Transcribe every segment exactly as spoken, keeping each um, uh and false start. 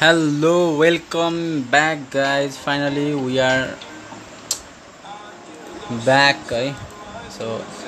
Hello, welcome back, guys. Finally, we are back. है so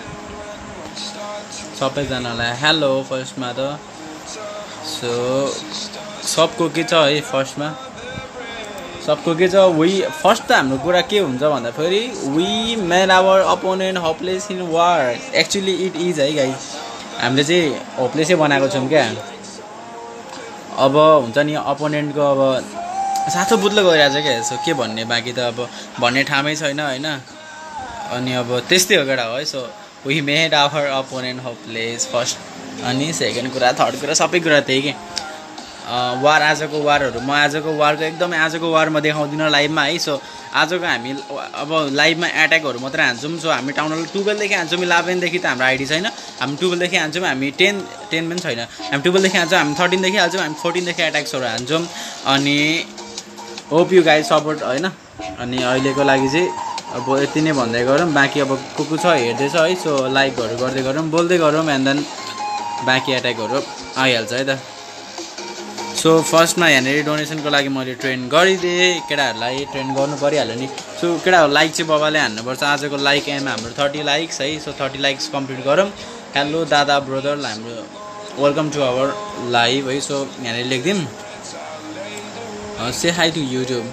सबैजनालाई hello फर्स्टमा त सो सबको के छ है फर्स्टमा सबको के छ वी फर्स्ट त हाम्रो कुरा के हुन्छ भन्दाखेरि we made our opponent hopeless in war actually it is है गाइस हामीले चाहिँ होपलेसै बनाएको छौँ क्या अब हुन्छ नि अपोनेन्टको अब साथो बुझ्लो गइरहेछ क्या सो के भन्ने बाँकी त अब भन्ने ठामै छैन हैन अनि अब त्यस्तै हो केटा हो है so we made our opponent hopeless first अनि सेकेन्ड कुरा थर्ड कुरा सबै कुरा त्यही के वार आजको वारहरू म आजको वारको एकदमै आजको वारमा देखाउँदिनँ लाइभमा है सो आजको हामी अब लाइभमा एट्याकहरू मात्रै हान्छौँ सो हामी टाउन हल टुवेल्भदेखि हान्छौँ इलेभेनदेखि त हाम्रो आइडी छैन हामी टुवेल्भदेखि हान्छौँ हामी टेन टेन पनि छैन हामी टुवेल्भदेखि हान्छौँ हामी थर्टिनदेखि हाल्छौँ हामी फोर्टिनदेखि एट्याक्सहरू हान्छौँ अनि होप यु गाइज सपोर्ट होइन अनि अहिलेको लागि चाहिँ अब यति नै भन्दै गरौँ बाँकी अब को को छ हेर्दैछ है सो लाइकहरू गर्दै गरौँ बोल्दै गरौँ एन्ड देन बाँकी एट्याकहरू आइहाल्छ है त सो फर्स्टमा यहाँनिर डोनेसनको लागि मैले ट्रेन गरिदिएँ केटाहरूलाई ट्रेन गर्नु परिहाल्यो नि सो केटाहरू लाइक चाहिँ बाबाले हान्नुपर्छ आजको लाइक एम हाम्रो थर्टी लाइक्स है सो थर्टी लाइक्स कम्प्लिट गरौँ हेलो दादा ब्रदर हाम्रो वेलकम टु आवर लाइभ है सो यहाँनिर लेखिदिउँ say hi to YouTube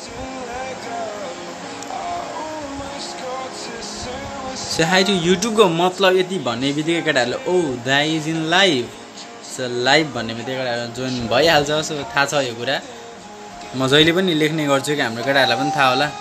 say hi to युट्युबको मतलब यति भन्ने बित्तिकै केटाहरूले oh that is in live so live भन्ने बित्तिकै केटाहरू जोइन भइहाल्छ सो थाहा छ यो कुरा म जहिले पनि लेख्ने गर्छु कि हाम्रो केटाहरूलाई पनि थाहा होला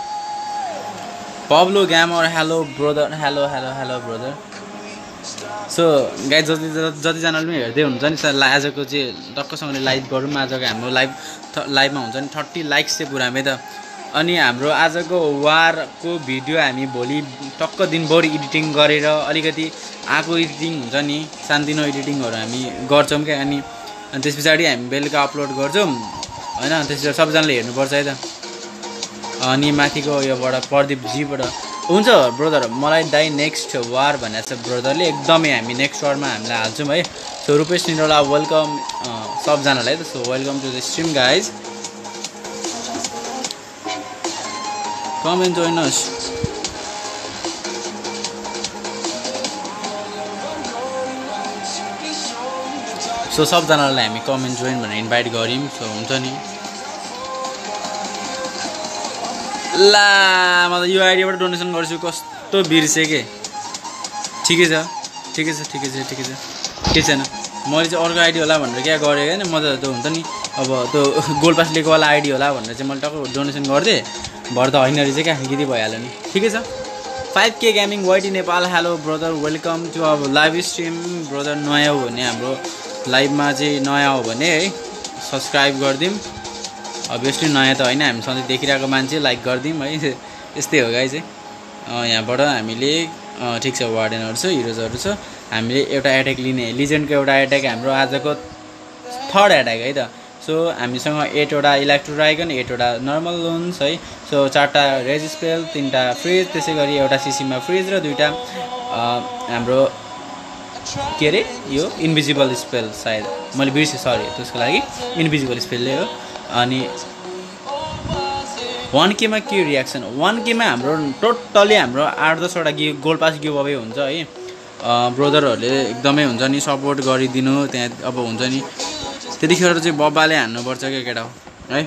Pablo gamer hello brother hello hello hello brother so guys जति जतिजनाले पनि हेर्दै हुन्छ नि सर आजको चाहिँ टक्कसँगले लाइभ गरौँ आजको हाम्रो लाइभ लाइभमा हुन्छ नि थर्टी लाइक्स चाहिँ पुरामै त अनि हाम्रो आजको वारको भिडियो हामी भोलि टक्क दिनभरि एडिटिङ गरेर अलिकति आएको एडिटिङ हुन्छ नि सानोतिनो एडिटिङहरू हामी गर्छौँ क्या अनि त्यस पछाडि हामी बेलुका अपलोड गर्छौँ होइन त्यस पछाडि सबैजनाले हेर्नुपर्छ है त अनि माथिको योबाट प्रदीपजीबाट हुन्छ ब्रदर मलाई दाइ नेक्स्ट वार भनेको छ ब्रदरले एकदमै हामी नेक्स्ट वारमा हामीलाई हाल्छौँ है सो रुपेश निरोला वेलकम सबजनालाई त so welcome to the stream guys come and join us so सबजनालाई हामी कम एन्ड जोइन भनेर इन्भाइट गऱ्यौँ सो हुन्छ नि ला म त यो आइडियाबाट डोनेसन गर्छु कस्तो बिर्सेँ के ठिकै छ ठिकै छ ठिकै छ ठिकै छ के छैन मैले चाहिँ अर्को आइडी होला भनेर क्या गरेँ होइन म त त्यो हुन्छ नि अब त्यो गोल्ड पास लिएकोवाला आइडी होला भनेर चाहिँ मैले टक्क डोनेसन गरिदिएँ भर त होइन रहेछ क्या गिरी भइहाल्यो नि ठिकै छ फाइभ के gaming YT Nepal hello brother welcome to अब लाइभ स्ट्रिम ब्रदर नयाँ हो भने हाम्रो लाइभमा चाहिँ नयाँ हो भने है सब्सक्राइब गरिदिउँ अभियसली नयाँ त होइन हामी सधैँ देखिरहेको मान्छे लाइक गरिदिउँ है यस्तै हो गाई चाहिँ यहाँबाट हामीले ठिक छ वार्डेनहरू छ हिरोजहरू छ हामीले एउटा एट्याक लिने लिजेन्डको एउटा एट्याक हाम्रो आजको थर्ड एट्याक है त सो हामीसँग एटवटा इलेक्ट्रो ड्राइगन एटवटा नर्मल लोन्स है सो चारवटा रेज स्पेल तिनवटा फ्रिज त्यसै गरी एउटा सिसीमा फ्रिज र दुईवटा हाम्रो के अरे यो इन्भिजिबल स्पेल सायद मैले बिर्सेँ सरी त्यसको लागि इन्भिजिबल स्पेलले हो अनि वान केमा के रियाक्सन वान केमा हाम्रो टोटल्ली हाम्रो आठ दसवटा give gold pass give away हुन्छ है ब्रदरहरूले एकदमै हुन्छ नि सपोर्ट गरिदिनु त्यहाँ अब हुन्छ नि त्यतिखेर चाहिँ बब्बाले हान्नुपर्छ क्या केटा हो है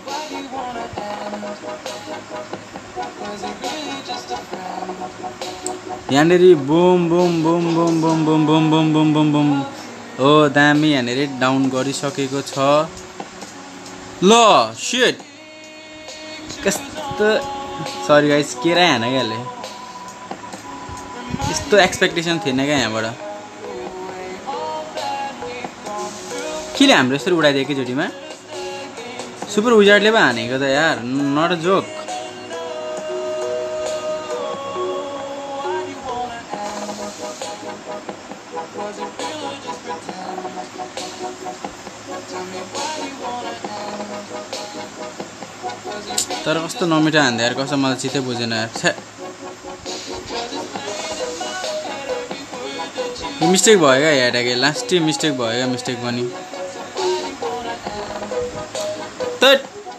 यहाँनिर boom boom boom boom boom boom boom boom boom boom boom हो दामी यहाँनिर डाउन गरिसकेको छ ल सिट कस्तो सरी गाइस केरा हान क्या यसले यस्तो एक्सपेक्टेसन थिएन क्या यहाँबाट किन हाम्रो यसरी उडाइदियो एकैचोटिमा सुपर विजार्डले पो हानेको त यार नट अ जोक तर कस्तो नमिठो हान्दै यार कस्तो मलाई चित्तै बुझेन यार मिस्टेक भयो क्या एट्याक लास्टै मिस्टेक भयो क्या मिस्टेक पनि त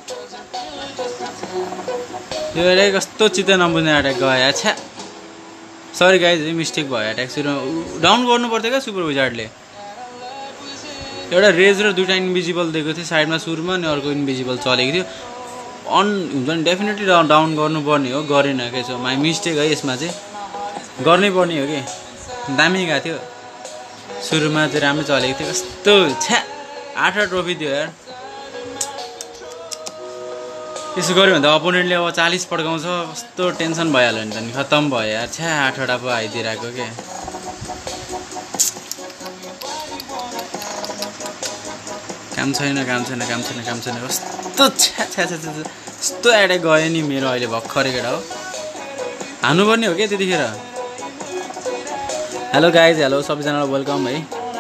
यो एट्याक कस्तो चित्त नबुझ्ने एट्याक गयो छ्या सरी गाइज मिस्टेक भयो एट्याक सुरु डाउन गर्नु पर्थ्यो क्या सुपर विजार्डले एउटा रेज र दुईवटा इन्भिजिबल दिएको थियो साइडमा सुरुमा अनि अर्को इन्भिजिबल चलेको थियो अन हुन्छ नि डेफिनेटली डाउन डाउन गर्नुपर्ने हो गरेन क्या सो माई मिस्टेक है यसमा चाहिँ गर्नै पर्ने हो कि दामी गएको थियो सुरुमा चाहिँ राम्रै चलेको थियो कस्तो छ्या आठवटा ट्रफी थियो यार यसो गऱ्यो भने त अपोनेन्टले अब चालिस पड्काउँछ कस्तो टेन्सन भइहाल्यो नि त नि खत्तम भयो यार छ्या आठवटा पो आइदिइरहेको क्या काम छैन काम छैन काम छैन काम छैन कस्तो छ्या छ्या छ्या छ्या यस्तो एट्याक गयो नि मेरो अहिले भर्खरै केटा हो हान्नुपर्ने हो क्या त्यतिखेर हेलो गाइज हेलो सबैजनालाई वेलकम है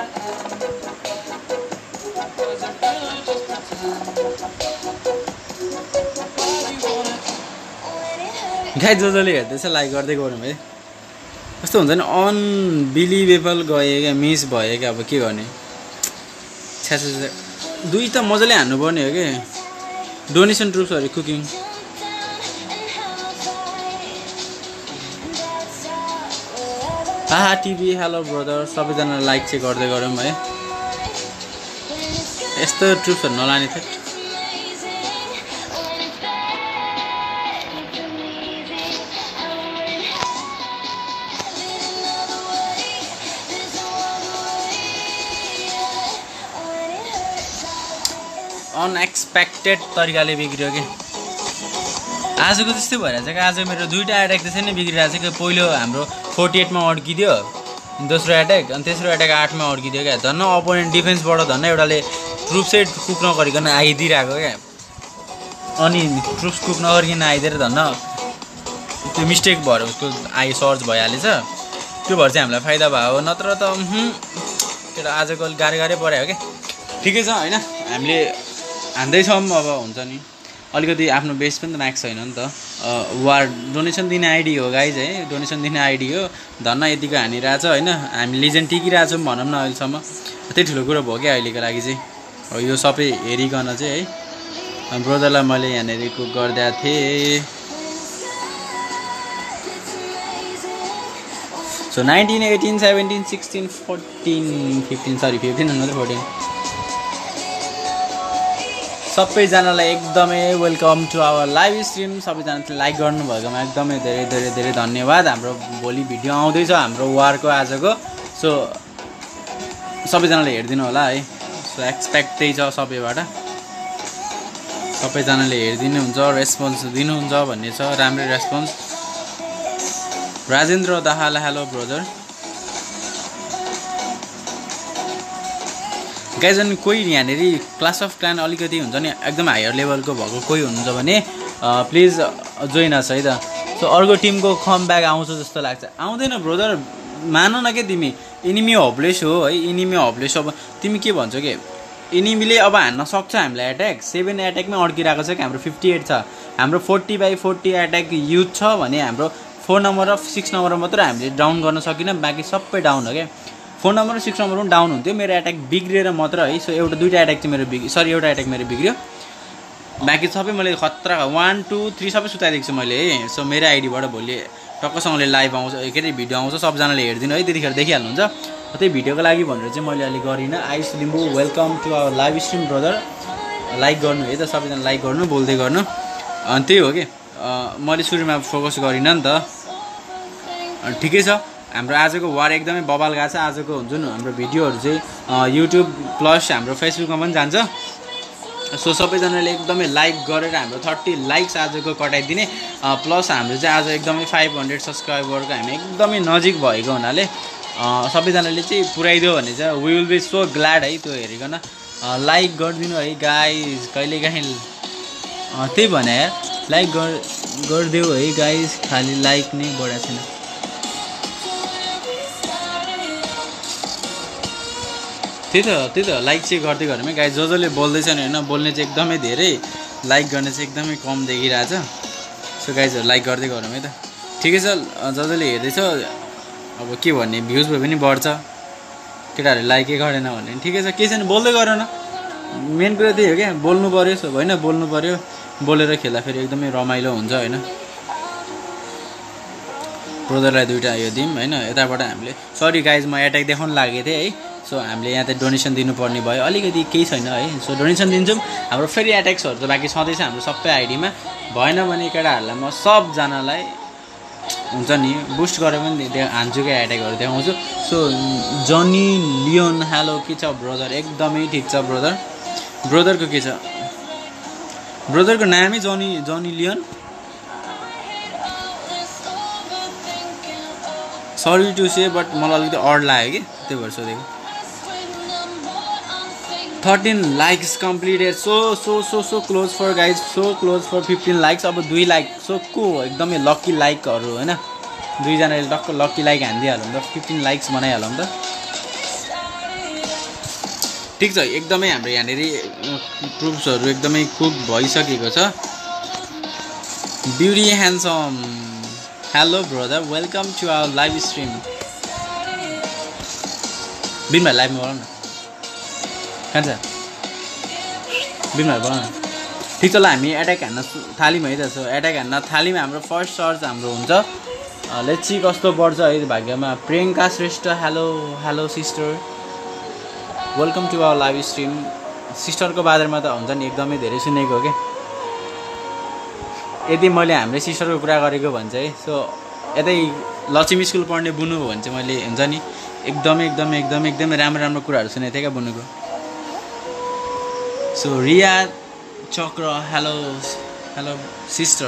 गाइज जो जसले हेर्दैछ लाइक गर्दै गरौँ है कस्तो हुन्छ नि अनबिलिभेबल गयो क्या मिस भयो क्या अब के गर्ने छ्या छ्या दुई त मजाले हान्नुपर्ने हो कि डोनेसन ट्रुप्सहरू cooking aha TV hello brother सबैजना लाइक चाहिँ गर्दै गरौँ है यस्तो ट्रुप्सहरू नलाने थियो अनएक्सपेक्टेड तरिकाले बिग्रियो कि आजको त्यस्तै भइरहेछ क्या आज मेरो दुईवटा एट्याक त्यसै नै बिग्रिरहेको छ कि पहिलो हाम्रो फोर्टी एटमा अड्किदियो दोस्रो एट्याक अनि तेस्रो एट्याक आठमा अड्किदियो क्या धन्न अपोनेन्ट डिफेन्सबाट धन्न एउटाले ट्रुप्सै कुक नगरिकन आइदिइरहेको क्या अनि ट्रुप्स कुक नगरिकन आइदिएर धन्न त्यो मिस्टेक भएर उसको आइ सर्च भइहालेछ त्यो भएर चाहिँ हामीलाई फाइदा भयो नत्र त त्यो आजको अलिक गाह्रो गाह्रै पऱ्यो हो क्या ठिकै छ होइन हामीले हान्दैछौँ अब हुन्छ नि अलिकति आफ्नो बेस पनि त मार्क्स छैन नि त वार डोनेसन दिने आइडी हो गाइज है डोनेसन दिने आइडी हो धन्न यतिको हानिरहेछ होइन हामी लिजेन्ड टिकिरहेछौँ भनौँ न अहिलेसम्म त्यही ठुलो कुरो भयो क्या अहिलेको लागि चाहिँ हो यो सबै हेरिकन चाहिँ है ब्रदरलाई मैले यहाँनिर कुक गर्दा थिएँ so nineteen eighteen seventeen sixteen fourteen fifteen sorry fifteen मात्रै फोर्टिन सबैजनालाई एकदमै welcome to our live stream सबैजनाले लाइक गर्नुभएकोमा एकदमै धेरै धेरै धेरै धन्यवाद हाम्रो भोलि भिडियो आउँदैछ हाम्रो वारको आजको सो सबैजनाले हेरिदिनु होला है सो एक्सपेक्ट त्यही छ सबैबाट सबैजनाले हेरिदिनुहुन्छ रेस्पोन्स दिनुहुन्छ भन्ने छ राम्रै response Rajendra Dahal hello brother guys अनि कोही यहाँनिर क्लास अफ क्लान अलिकति हुन्छ नि एकदम हायर लेभलको भएको कोही हुनुहुन्छ भने प्लिज जोइन अस है त सो अर्को टिमको कम ब्याक आउँछ जस्तो लाग्छ आउँदैन ब्रदर मान न के तिमी इनिमी होपलेस हो है इनिमी होपलेस अब तिमी के भन्छौ के इनिमीले अब हान्न सक्छ हामीलाई एट्याक सेभेन एट्याकमै अड्किरहेको छ कि हाम्रो फिफ्टी एट छ हाम्रो forty by forty attack use छ भने हाम्रो फोर नम्बर र सिक्स नम्बर मात्र हामीले डाउन गर्न सकिनँ बाँकी सबै डाउन हो क्या फोर नम्बर र सिक्स नम्बर पनि डाउन हुन्थ्यो मेरो एट्याक बिग्रिएर मात्र है सो एउटा दुईवटा एट्याक चाहिँ मेरो बिग्रि सरी एउटा एट्याक मेरो बिग्रियो बाँकी सबै मैले खतरा वान टू थ्री सबै सुताइदिएको छु मैले है सो मेरो आइडीबाट भोलि टक्कसँगले लाइभ आउँछ के अरे भिडियो आउँछ सबजनाले हेरिदिनु है त्यतिखेर देखिहाल्नुहुन्छ त्यही भिडियोको लागि भनेर चाहिँ मैले अलिक गरिनँ Ayush Limbu welcome to our live stream brother like गर्नु है त सबैजना लाइक गर्नु बोल्दै गर्नु अनि त्यही हो कि मैले सुरुमा फोकस गरिनँ नि त ठिकै छ हाम्रो आजको वार एकदमै बबाल गएको छ आजको हुन्छ नि हाम्रो भिडियोहरू चाहिँ युट्युब प्लस हाम्रो फेसबुकमा पनि जान्छ सो सबैजनाले एकदमै लाइक गरेर हाम्रो थर्टी लाइक्स आजको कटाइदिने प्लस हाम्रो चाहिँ आज एकदमै फाइभ हन्ड्रेड सब्सक्राइबरको हामी एकदमै नजिक भएको हुनाले सबैजनाले चाहिँ पुऱ्याइदियो भने चाहिँ we will be so glad है त्यो हेरिकन लाइक गरिदिनु है गाइज कहिलेकाहीँ त्यही भने लाइक गरिदेऊ है गाइज खालि लाइक नै बढाएको छैन त्यही त त्यही त लाइक चाहिँ गर्दै गरौँ है गाइज जो जसले बोल्दैछन् होइन बोल्ने चाहिँ एकदमै धेरै लाइक गर्ने चाहिँ एकदमै कम देखिरहेछ सो गाइजहरू लाइक गर्दै गरौँ है त ठिकै छ ज जसले हेर्दैछ अब के भन्ने भ्युज भयो पनि बढ्छ केटाहरूले लाइकै गरेन भने ठिकै छ केही छैन बोल्दै गर न मेन कुरा त्यही हो क्या बोल्नु पर्यो सब होइन बोल्नु पर्यो बोलेर खेल्दा फेरि एकदमै रमाइलो हुन्छ होइन ब्रदरलाई दुइटा यो दिउँ होइन यताबाट हामीले सरी गाइज म एट्याक देखाउन लागेको थिएँ है सो हामीले यहाँ त डोनेसन दिनुपर्ने भयो अलिकति केही छैन है सो डोनेसन दिन्छौँ हाम्रो फेरि एट्याक्सहरू त बाँकी छँदैछ हाम्रो सबै आइडीमा भएन भने केटाहरूलाई म सबजनालाई हुन्छ नि बुस्ट गरेर पनि हान्छु क्या एट्याकहरू देखाउँछु सो जनी लियोन हेलो के छ ब्रदर एकदमै ठिक छ ब्रदर ब्रदरको के छ ब्रदरको नामै Johnny Johnny Leon sorry to say but मलाई अलिकति अड लाग्यो कि त्यही भएर सोधेको thirteen likes completed so so so so close for guys so close for fifteen likes अब दुई लाइक सो को एकदमै लक्की लाइकहरू होइन दुईजनाले टक्क लक्की लाइक हानिदिइहालौँ त फिफ्टिन लाइक्स बनाइहालौँ त ठिक छ एकदमै हाम्रो यहाँनिर प्रुफ्सहरू एकदमै कुक भइसकेको छ beauty handsome hello brother welcome to our live stream बिन भाइ लाइभमा बोलाउँ न कहाँ छ बिन भाइ बोलाउँ न ठिक छ ल हामी एट्याक हान्न थाल्यौँ है त सो एट्याक हान्न थाल्यौँ हाम्रो फर्स्ट सर्च हाम्रो हुन्छ लेट्सी कस्तो पर्छ है भाग्यमा Priyanka Shrestha hello hello sister welcome to our live stream सिस्टरको बारेमा त हुन्छ नि एकदमै धेरै सुनेको हो क्या यदि मैले हाम्रै सिस्टरको कुरा गरेको भने चाहिँ सो यतै लक्ष्मी स्कुल पढ्ने बुनु हो भने चाहिँ मैले हुन्छ नि एकदमै एकदमै एकदमै एकदमै राम्रो राम्रो कुराहरू सुनेको थिएँ क्या बुनुको so Riya Chakra hello hello sister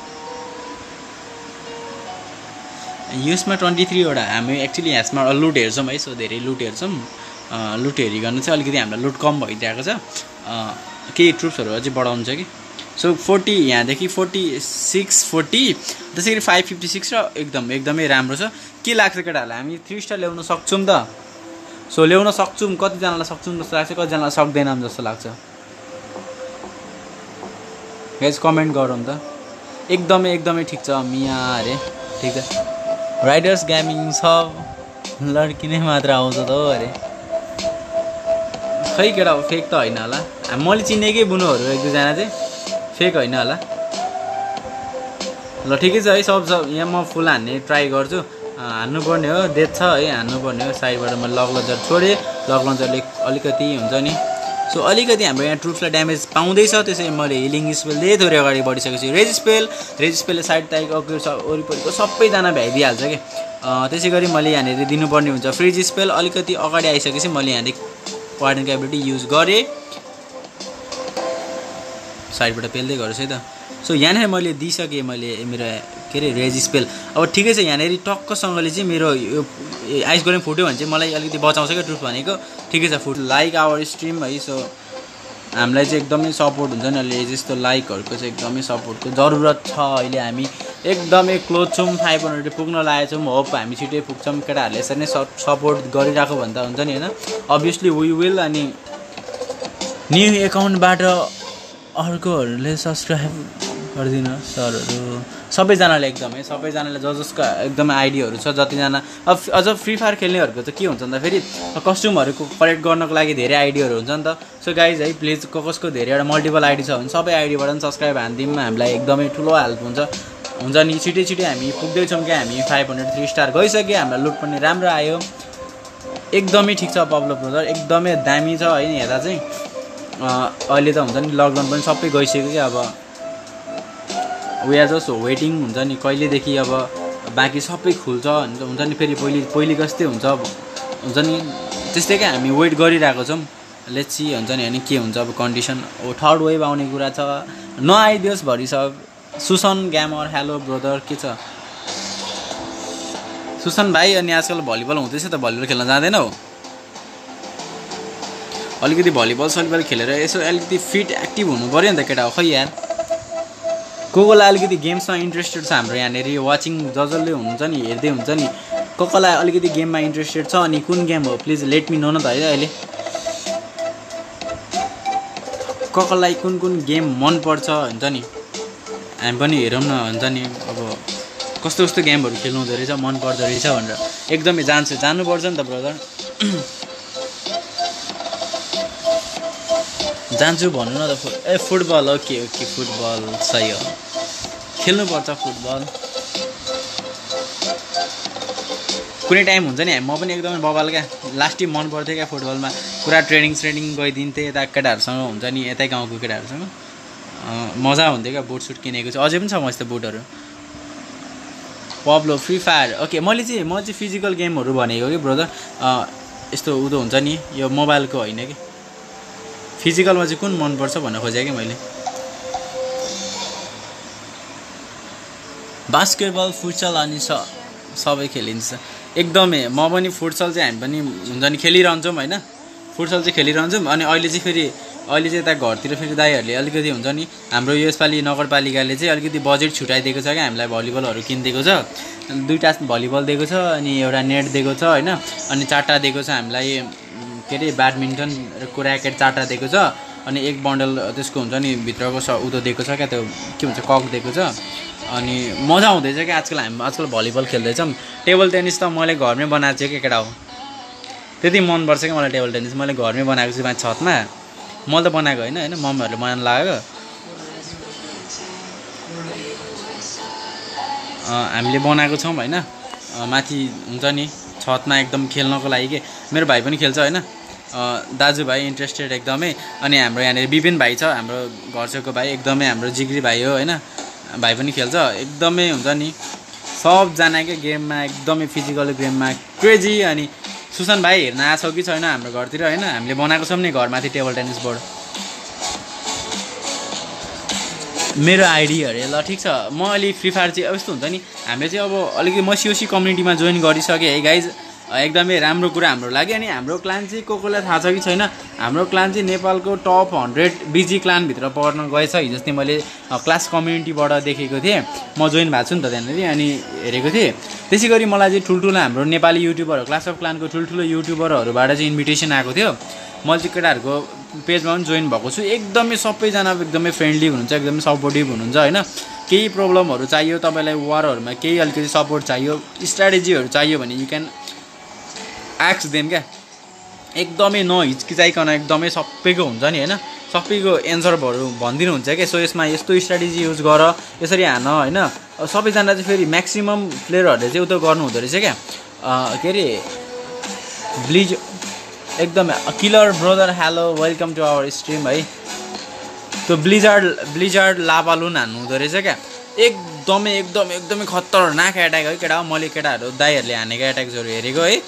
यसमा ट्वेन्टी थ्रीवटा हामी एक्चुली यसमा लुट हेर्छौँ है सो धेरै लुट हेर्छौँ लुट हेरिकन चाहिँ अलिकति हामीलाई लुट कम भइदिएको छ केही ट्रुप्सहरू अझै बढाउनु छ कि सो फोर्टी यहाँदेखि फोर्टी सिक्स फोर्टी त्यसै गरी फाइभ फिफ्टी सिक्स र एकदम एकदमै राम्रो छ के लाग्छ केटाहरूलाई हामी थ्री स्टार ल्याउन सक्छौँ त सो ल्याउन सक्छौँ कतिजनालाई सक्छौँ जस्तो लाग्छ कतिजनालाई सक्दैनौँ जस्तो लाग्छ गाइज कमेन्ट गरौँ त एकदमै एकदमै ठिक छ मिया अरे ठिक छ राइडर्स गेमिङ छ लड्की नै मात्र आउँछ त हो अरे खै केटा फेक त होइन होला मैले चिनेकै बुनुहरू एक दुईजना चाहिँ फेक होइन होला ल ठिकै छ है सब सब यहाँ म फुल हान्ने ट्राई गर्छु हान्नुपर्ने हो डेथ छ है हान्नुपर्ने हो साइडबाट मैले लक लन्चर छोडेँ लक लन्चरले अलिकति हुन्छ नि सो अलिकति हाम्रो यहाँ ट्रुप्सलाई ड्यामेज पाउँदैछ त्यसै मैले हिलिङ स्पेल धेरै थोरै अगाडि बढिसकेपछि रेज स्पेल रेज स्पेलले साइड ताइक वरिपरिको सबैजना भ्याइदिइहाल्छ कि त्यसै गरी मैले यहाँनिर दिनुपर्ने हुन्छ फ्रिज स्पेल अलिकति अगाडि आइसकेपछि मैले यहाँनिर वार्डनको एबिलिटी युज गरेँ साइडबाट पेल्दै गरोस् है त सो यहाँनिर मैले दिइसकेँ मैले मेरो के अरे रेज स्पेल अब ठिकै छ यहाँनिर टक्कसँगले चाहिँ मेरो यो आइस गोलेम फुट्यो भने चाहिँ मलाई अलिकति बचाउँछ क्या ट्रुप भनेको ठिकै छ फुट लाइक आवर स्ट्रिम है सो हामीलाई चाहिँ एकदमै सपोर्ट हुन्छ नि अहिले जस्तो लाइकहरूको चाहिँ एकदमै सपोर्टको जरुरत छ अहिले हामी एकदमै क्लोज छौँ फाइभ हन्ड्रेड पुग्न लागेको छौँ होप हामी छिटै पुग्छौँ केटाहरूले यसरी नै सपोर्ट गरिरहेको भन्दा हुन्छ नि होइन अभियसली वी विल अनि न्यू एकाउन्टबाट अर्कोहरूले सब्सक्राइब गरिदिनु सरहरू सबैजनाले एकदमै सबैजनाले ज जसको एकदमै आइडियाहरू छ जतिजना अब अझ फ्री फायर खेल्नेहरूको चाहिँ के हुन्छ भन्दा फेरि कस्ट्युमहरूको कलेक्ट गर्नको लागि धेरै आइडियाहरू हुन्छ नि त सो गाइज है प्लिज कसको धेरैवटा मल्टिपल आइडी छ भने सबै आइडीबाट पनि सब्सक्राइब हानिदिउँ हामीलाई एकदमै ठुलो हेल्प हुन्छ हुन्छ नि छिटै छिटै हामी पुग्दैछौँ क्या हामी फाइभ हन्ड्रेड थ्री स्टार गइसक्यो हामीलाई लुट पनि राम्रो आयो एकदमै ठिक छ पब्लो ब्रदर एकदमै दामी छ है हेर्दा चाहिँ अहिले त हुन्छ नि लकडाउन पनि सबै गइसक्यो क्या अब वी आर जस्ट वेटिङ हुन्छ नि कहिलेदेखि अब बाँकी सबै खुल्छ हुन्छ नि फेरि पहिले पहिले जस्तै हुन्छ हुन्छ नि त्यस्तै क्या हामी वेट गरिरहेको छौँ लेट्स सी हुन्छ नि होइन के हुन्छ अब कन्डिसन हो थर्ड वेभ आउने कुरा छ नआइदियोस् भरि सब सुसन ग्यामर हेलो ब्रदर के छ सुसन भाइ अनि आजकल भलिबल हुँदैछ त भलिबल खेल्न जाँदैनौ अलिकति भलिबल सलिबल खेलेर यसो अलिकति फिट एक्टिभ हुनु पऱ्यो नि त केटा हो खै यार को कोलाई अलिकति गेम्समा इन्ट्रेस्टेड छ हाम्रो यहाँनिर वाचिङ ज जसले हुनुहुन्छ नि हेर्दै हुन्छ नि को कोलाई अलिकति गेममा इन्ट्रेस्टेड छ अनि कुन गेम हो प्लिज लेट मी नो न त है अहिले को कोलाई कुन कुन गेम मनपर्छ हुन्छ नि हामी पनि हेरौँ न हुन्छ नि अब कस्तो कस्तो गेमहरू खेल्नु हुँदो रहेछ मनपर्दो रहेछ भनेर एकदमै जान्छु जानुपर्छ नि त ब्रदर जान्छु भन्नु न त ए फुटबल ओके ओके फुटबल सही हो खेल्नुपर्छ फुटबल कुनै टाइम हुन्छ नि म पनि एकदमै बबाल क्या लास्ट टाइम मन पर्थ्यो क्या फुटबलमा पुरा ट्रेनिङ ट्रेनिङ गइदिन्थेँ यता केटाहरूसँग हुन्छ नि यतै गाउँको केटाहरूसँग मजा हुन्थ्यो क्या बुट सुट किनेको चाहिँ अझै पनि छ मसित बुटहरू पब्लो फ्री फायर ओके मैले चाहिँ म चाहिँ फिजिकल गेमहरू भनेको कि ब्रदर यस्तो उदो हुन्छ नि यो मोबाइलको होइन कि फिजिकलमा चाहिँ कुन मनपर्छ भन्न खोजेँ कि मैले बास्केटबल फुटसल अनि स सबै खेलिन्छ एकदमै म पनि फुटसल चाहिँ हामी पनि हुन्छ नि खेलिरहन्छौँ होइन फुटसल चाहिँ खेलिरहन्छौँ अनि अहिले चाहिँ फेरि अहिले चाहिँ यता घरतिर फेरि दाइहरूले अलिकति हुन्छ नि हाम्रो यसपालि नगरपालिकाले चाहिँ अलिकति बजेट छुट्याइदिएको छ क्या हामीलाई भलिबलहरू किनिदिएको छ दुईवटा भलिबल दिएको छ अनि एउटा नेट दिएको छ होइन अनि चारवटा दिएको छ हामीलाई के अरे ब्याडमिन्टनको ऱ्याकेट चारवटा दिएको छ अनि एक बन्डल त्यसको हुन्छ नि भित्रको स उदो दिएको छ क्या त्यो के भन्छ कक दिएको छ अनि मजा आउँदैछ क्या आजकल हामी आजकल भलिबल खेल्दैछौँ टेबल टेनिस त मैले घरमै बनाएको छु क्या केटा हो त्यति मनपर्छ क्या मलाई टेबल टेनिस मैले घरमै बनाएको छु माथि छतमा मैले त बनाएको होइन होइन मम्मीहरूले बनाउनु लाग्यो हामीले बनाएको छौँ होइन माथि हुन्छ नि छतमा एकदम खेल्नको लागि के मेरो भाइ पनि खेल्छ होइन दाजुभाइ इन्ट्रेस्टेड एकदमै अनि हाम्रो यहाँनिर विपिन भाइ छ हाम्रो घर छेउको भाइ एकदमै हाम्रो जिग्री भाइ हो होइन भाइ पनि खेल्छ एकदमै हुन्छ नि सबजना क्या गेममा एकदमै फिजिकल गेममा क्रेजी अनि सुसन भाइ हेर्न आएको छ कि छैन हाम्रो घरतिर होइन हामीले बनाएको छौँ नि घरमाथि टेबल टेनिस बोर्ड मेरो आइडी अरे ल ठिक छ म अलि फ्री फायर चाहिँ अब यस्तो हुन्छ नि हामीले चाहिँ अब अलिकति म सिओसी कम्युनिटीमा जोइन गरिसकेँ है गाइज एकदमै राम्रो कुरा हाम्रो लागि अनि हाम्रो क्लान चाहिँ को कोलाई थाहा छ कि छैन हाम्रो क्लान चाहिँ नेपालको टप हन्ड्रेड बिजी क्लानभित्र पर्न गएछ हिजो अस्ति मैले क्लास कम्युनिटीबाट देखेको थिएँ म जोइन भएको छु नि त त्यहाँनिर अनि हेरेको थिएँ त्यसै गरी मलाई चाहिँ ठुल्ठुलो हाम्रो नेपाली युट्युबरहरू क्लास अफ क्लानको ठुल्ठुलो युट्युबरहरूबाट चाहिँ इन्भिटेसन आएको थियो मैले चाहिँ केटाहरूको पेजमा पनि जोइन भएको छु एकदमै सबैजना एकदमै फ्रेन्डली हुनुहुन्छ एकदमै सपोर्टिभ हुनुहुन्छ होइन केही प्रब्लमहरू चाहियो तपाईँलाई वारहरूमा केही अलिकति सपोर्ट चाहियो स्ट्राटेजीहरू चाहियो भने यु क्यान एक्स देम क्या एकदमै नहिचकिचाइकन एकदमै सबैको हुन्छ नि होइन सबैको एन्सरहरू भनिदिनुहुन्छ क्या सो यसमा यस्तो स्ट्राटेजी युज गर यसरी हान होइन सबैजना चाहिँ फेरि म्याक्सिमम् प्लेयरहरूले चाहिँ उतो गर्नु हुँदो रहेछ क्या के अरे ब्लिज एकदमै killer brother hello welcome to our stream है त्यो ब्लिजार्ड ब्लिजार्ड लाभालुन हान्नु हुँदो रहेछ क्या एकदमै एकदमै एकदमै खतरनाक एट्याक है केटा मैले केटाहरू दाइहरूले हानेको एट्याक्सहरू हेरेको है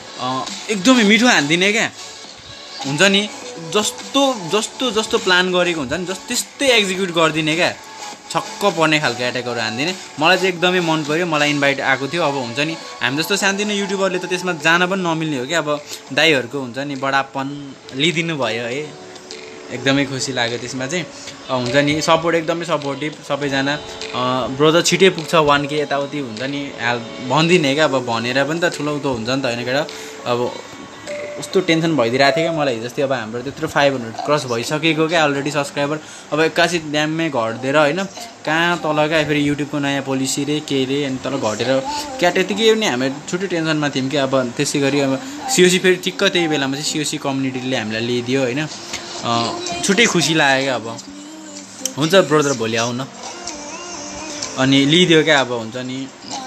एकदमै मिठो हानिदिने क्या हुन्छ नि जस्तो जस्तो जस्तो प्लान गरेको हुन्छ नि जस्तो त्यस्तै एक्जिक्युट गरिदिने क्या छक्क पर्ने खालको एट्याकहरू हानिदिने मलाई चाहिँ एकदमै मन पऱ्यो मलाई इन्भाइट आएको थियो अब हुन्छ नि हामी जस्तो सानोतिनो युट्युबरले त त्यसमा जान पनि नमिल्ने हो कि अब दाइहरूको हुन्छ नि बडापन लिइदिनु भयो है एकदमै खुसी लाग्यो त्यसमा चाहिँ हुन्छ नि सपोर्ट एकदमै सपोर्टिभ सबैजना ब्रदर छिटै पुग्छ वान के यताउति हुन्छ नि हेल्प भनिदिने क्या अब भनेर पनि त ठुलो उतो हुन्छ नि त होइन केटा अब कस्तो टेन्सन भइदिरहेको थियो क्या मलाई जस्तै अब हाम्रो त्यत्रो फाइभ हन्ड्रेड क्रस भइसकेको क्या अलरेडी सब्सक्राइबर अब एक्कासी ड्याममै घटिदिएर होइन कहाँ तल क्या फेरि युट्युबको नयाँ पोलिसी रे के रे अनि तल घटेर क्या त्यतिकै पनि हामी छुट्टै टेन्सनमा थियौँ कि अब त्यसै गरी अब सिओसी फेरि ठिक्क त्यही बेलामा चाहिँ सिओसी कम्युनिटीले हामीलाई लिइदियो होइन छुट्टै खुसी लाग्यो क्या अब हुन्छ ब्रदर भोलि आऊ न अनि लिइदियो क्या अब हुन्छ नि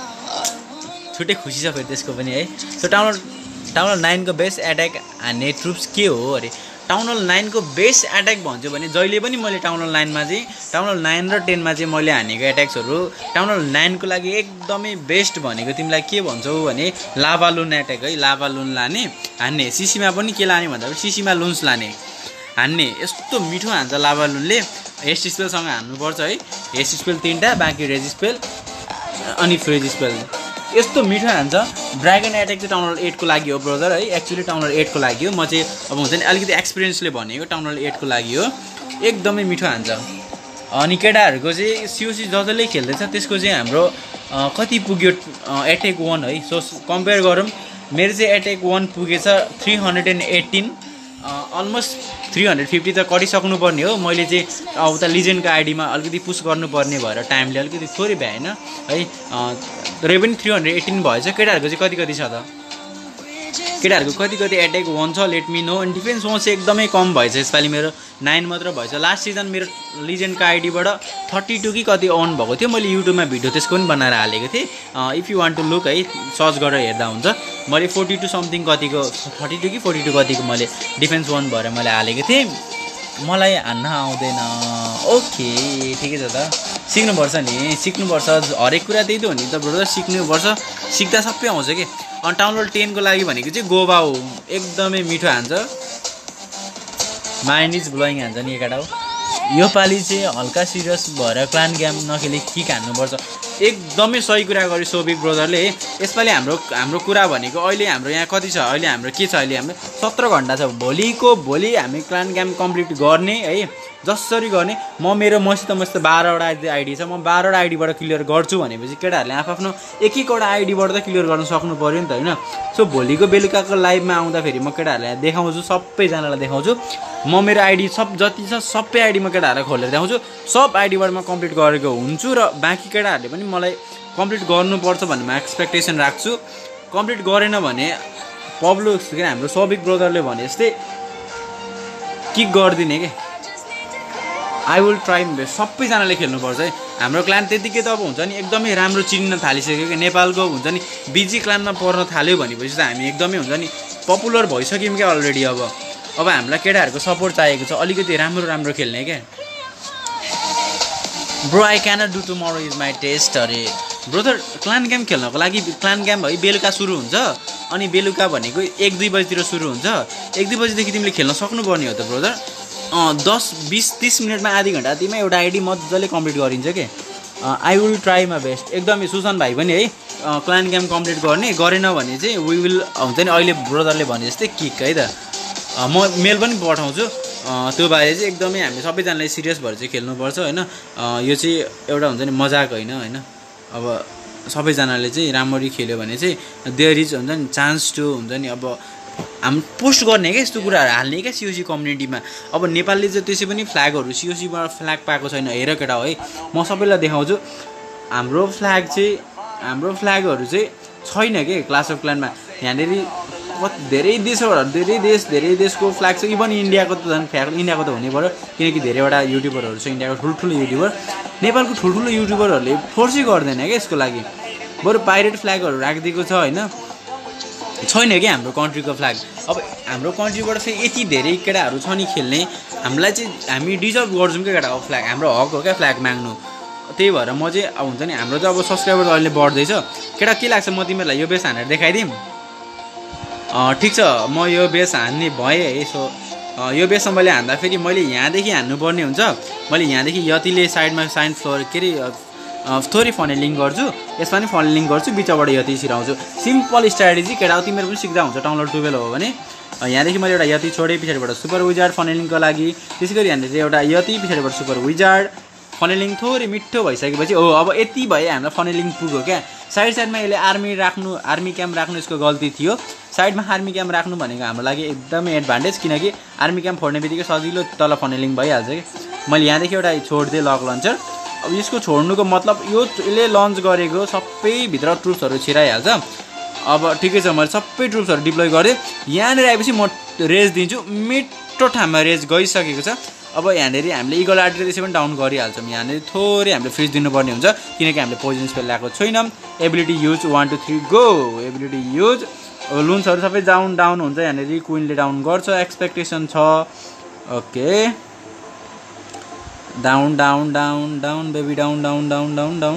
छुट्टै खुसी छ फेरि त्यसको पनि है सो टाउन टाउन हल नाइनको बेस्ट एट्याक हान्ने ट्रुप्स के हो अरे टाउन हल नाइनको बेस्ट एट्याक भन्छु भने जहिले पनि मैले टाउन हल नाइनमा चाहिँ टाउन हल नाइन र टेनमा चाहिँ मैले हानेको एट्याक्सहरू टाउन हल नाइनको लागि एकदमै बेस्ट भनेको तिमीलाई के भन्छौ भने लाभा लुन एट्याक है लाभा लुन लाने हान्ने सिसीमा पनि के लाने भन्दा सिसीमा लुन्स लाने हान्ने यस्तो मिठो हान्छ लाभा लुनले हेस्ट स्पेलसँग हान्नुपर्छ है हेस्ट स्पेल तिनवटा बाँकी रेज स्पेल अनि फ्रेज स्पेल यस्तो मिठो हान्छ ड्रागन एट्याक चाहिँ टाउन हल एटको लागि हो ब्रदर है एक्चुअली टाउन हल एटको लागि हो म चाहिँ अब हुन्छ नि अलिकति एक्सपिरियन्सले भनेको टाउन हल एटको लागि हो एकदमै मिठो हान्छ अनि केटाहरूको चाहिँ सिओसी जसले खेल्दैछ त्यसको चाहिँ हाम्रो कति पुग्यो एट्याक वान है सो कम्पेयर गरौँ मेरो चाहिँ एट्याक वान पुगेछ three hundred and eighteen almost three hundred fifty त कटिसक्नु पर्ने हो मैले चाहिँ उता लिजेन्डको आइडीमा अलिकति पुस गर्नुपर्ने भएर टाइमले अलिकति थोरै भएन है र पनि थ्री हन्ड्रेड एट्टिन भएछ केटाहरूको चाहिँ कति कति छ त केटाहरूको कति कति एट्याक वान छ लेट मी नो। अनि डिफेन्स वान चाहिँ एकदमै कम भएछ यसपालि, मेरो नाइन मात्र भएछ। लास्ट सिजन मेरो लिजेन्डको आइडीबाट थर्टी टू कि कति अन भएको थियो, मैले युट्युबमा भिडियो त्यसको पनि बनाएर हालेको थिएँ। If you want to look है, सर्च गरेर हेर्दा हुन्छ। मैले फोर्टी टू समथिङ कतिको थर्टी टू कि फोर्टी टू कतिको मैले डिफेन्स वान भएर मैले हालेको थिएँ। मलाई हान्न आउँदैन। ओके ठिकै छ त, सिक्नुपर्छ नि, सिक्नुपर्छ, हरेक कुरा त्यही त हो नि त ब्रदर, सिक्नुपर्छ, सिक्दा सबै आउँछ कि। अनि टाउन हल टेनको लागि भनेको चाहिँ गोबा हो, एकदमै मिठो हान्छ, माइन्ड इज ब्लोइङ हान्छ नि केटा हो। यो पालि चाहिँ हल्का सिरियस भएर क्लान गेम नखेले किक हान्नुपर्छ। एकदमै सही कुरा गर्यो सोभिक ब्रदरले। यसपालि हाम्रो हाम्रो कुरा भनेको अहिले हाम्रो यहाँ कति छ, अहिले हाम्रो के छ, अहिले हाम्रो सत्र घन्टा छ। भोलिको भोलि हामी क्लान गेम कम्प्लिट गर्ने है, जसरी गर्ने। म मेरो मसित मसित बाह्रवटा आइडी छ, म बाह्रवटा आइडीबाट क्लियर गर्छु भनेपछि केटाहरूले आफ्नो एक एकवटा आइडीबाट त क्लियर गर्न सक्नु पऱ्यो नि त होइन। सो भोलिको बेलुकाको लाइभमा आउँदाखेरि म केटाहरूलाई देखाउँछु, सबैजनालाई देखाउँछु। म मेरो आइडी सब जति छ सबै आइडी म केटाहरूलाई खोलेर देखाउँछु। सब आइडीबाट म कम्प्लिट गरेको हुन्छु र बाँकी केटाहरूले पनि मलाई कम्प्लिट गर्नुपर्छ भन्ने म एक्सपेक्टेसन राख्छु। कम्प्लिट गरेन भने पब्लो के हाम्रो सोभिक ब्रदरले भने जस्तै किक गरिदिने के। आई विल ट्राई बेस्ट, सबैजनाले खेल्नुपर्छ है। हाम्रो क्लान त्यतिकै त अब हुन्छ नि एकदमै राम्रो चिन्न थालिसक्यो कि, नेपालको हुन्छ नि बिजी क्लानमा पर्न थाल्यो भनेपछि त हामी एकदमै हुन्छ नि पपुलर भइसक्यौँ क्या अलरेडी। अब अब हामीलाई केटाहरूको सपोर्ट चाहिएको छ, अलिकति राम्रो राम्रो खेल्ने क्या। Bro I cannot do tomorrow is my test अरे ब्रदर। क्लान गेम खेल्नको लागि क्लान गेम है बेलुका सुरु हुन्छ, अनि बेलुका भनेको एक दुई बजीतिर सुरु हुन्छ। एक दुई बजीदेखि तिमीले खेल्न सक्नुपर्ने हो त ब्रदर। दस बिस तिस मिनटमा आधी घन्टा तिमीमा एउटा आइडी मजाले कम्प्लिट गरिन्छ कि। I will try my best. एकदमै सुसन भाइ पनि है क्लान गेम कम्प्लिट गर्ने, गरेन भने चाहिँ वी विल हुन्छ नि अहिले ब्रदरले भने जस्तै किक है त। म मेल पनि पठाउँछु त्यो बारे चाहिँ। एकदमै हामी सबैजनाले सिरियस भएर चाहिँ खेल्नुपर्छ होइन। यो चाहिँ एउटा हुन्छ नि मजाक होइन होइन। अब सबैजनाले चाहिँ राम्ररी खेल्यो भने चाहिँ देयर इज हुन्छ नि चान्स टु हुन्छ नि अब हामी पोस्ट गर्ने क्या यस्तो कुराहरू हाल्ने क्या सिओसी कम्युनिटीमा। अब नेपालले चाहिँ त्यसै पनि फ्ल्यागहरू सिओसीबाट फ्ल्याग पाएको छैन, हेर केटा है म सबैलाई देखाउँछु। हाम्रो फ्ल्याग चाहिँ हाम्रो फ्ल्यागहरू चाहिँ छैन कि क्लास अफ क्लानमा। यहाँनिर धेरै देशबाट धेरै देश धेरै देशको फ्ल्याग छ। इभन इन्डियाको त झन् फ्ल्याग इन्डियाको त हुनै पऱ्यो, किनकि धेरैवटा युट्युबरहरू छ इन्डियाको ठुल्ठुलो युट्युबर। नेपालको ठुल्ठुलो युट्युबरहरूले फोर्सै गर्दैन क्या यसको लागि, बरु पाइरेट फ्ल्यागहरू राखिदिएको छ होइन। छैन कि हाम्रो कन्ट्रीको फ्ल्याग। अब हाम्रो कन्ट्रीबाट फेरि यति धेरै केटाहरू छ नि खेल्ने, हामीलाई चाहिँ हामी डिजर्भ गर्छौँ क्या केटा। अब फ्ल्याग हाम्रो हक हो क्या फ्ल्याग माग्नु। त्यही भएर म चाहिँ अब हुन्छ नि हाम्रो चाहिँ अब सब्सक्राइबर अहिले बढ्दैछ केटा। के लाग्छ म तिमीहरूलाई यो बेस हानेर देखाइदिउँ? ठिक छ, म यो बेस हान्ने भएँ है। सो यो बेसमा मैले हान्दाखेरि मैले यहाँदेखि हान्नुपर्ने हुन्छ। मैले यहाँदेखि यतिले साइडमा साइन फ्लोर के अरे थोरै फनेलिङ गर्छु, यसमा पनि फनेलिङ गर्छु, बिचबाट यति सिराउँछु। सिम्पल स्ट्राटेजी केटा, तिमीहरू पनि सिक्दा हुन्छ टाउनलोड टुवेल्भ हो भने। यहाँदेखि मैले एउटा यति छोडेँ, पछाडिबाट सुपर विजार्ड फनेलिङको लागि। त्यसै गरी यहाँनिर एउटा यति, पछाडिबाट सुपर विजार्ड फनेलिङ थोरै मिठो भइसकेपछि हो अब यति भए हामीलाई फनेलिङ पुग्यो क्या। साइड साइडमा यसले आर्मी राख्नु आर्मी क्याम्प राख्नु यसको गल्ती थियो। साइडमा आर्मी क्याम्प राख्नु भनेको हाम्रो लागि एकदमै एडभान्टेज, किनकि आर्मी क्याम्प फोड्ने बित्तिकै सजिलो तल फनेलिङ भइहाल्छ कि। मैले यहाँदेखि एउटा छोडिदिएँ लक लन्चर। अब यसको छोड्नुको मतलब यो यसले लन्च गरेको सबै भित्र ट्रुप्सहरू छिराइहाल्छ। अब ठिकै छ, मैले सबै ट्रुप्सहरू डिप्लोय गरेँ। यहाँनिर आएपछि म रेज दिन्छु। मिठो ठाउँमा रेज गइसकेको छ। अब यहाँनिर हामीले इगल आर्टिलरी त्यसै पनि डाउन गरिहाल्छौँ। यहाँनिर थोरै हामीले फ्रिज दिनुपर्ने हुन्छ, किनकि हामीले पोजिसन स्पेल ल्याएको छैनौँ। Ability use one two three go, ability use. लुन्सहरू सबै डाउन डाउन हुन्छ। यहाँनिर क्विनले डाउन गर्छ, एक्सपेक्टेसन छ। Okay down down down down baby down down down down down.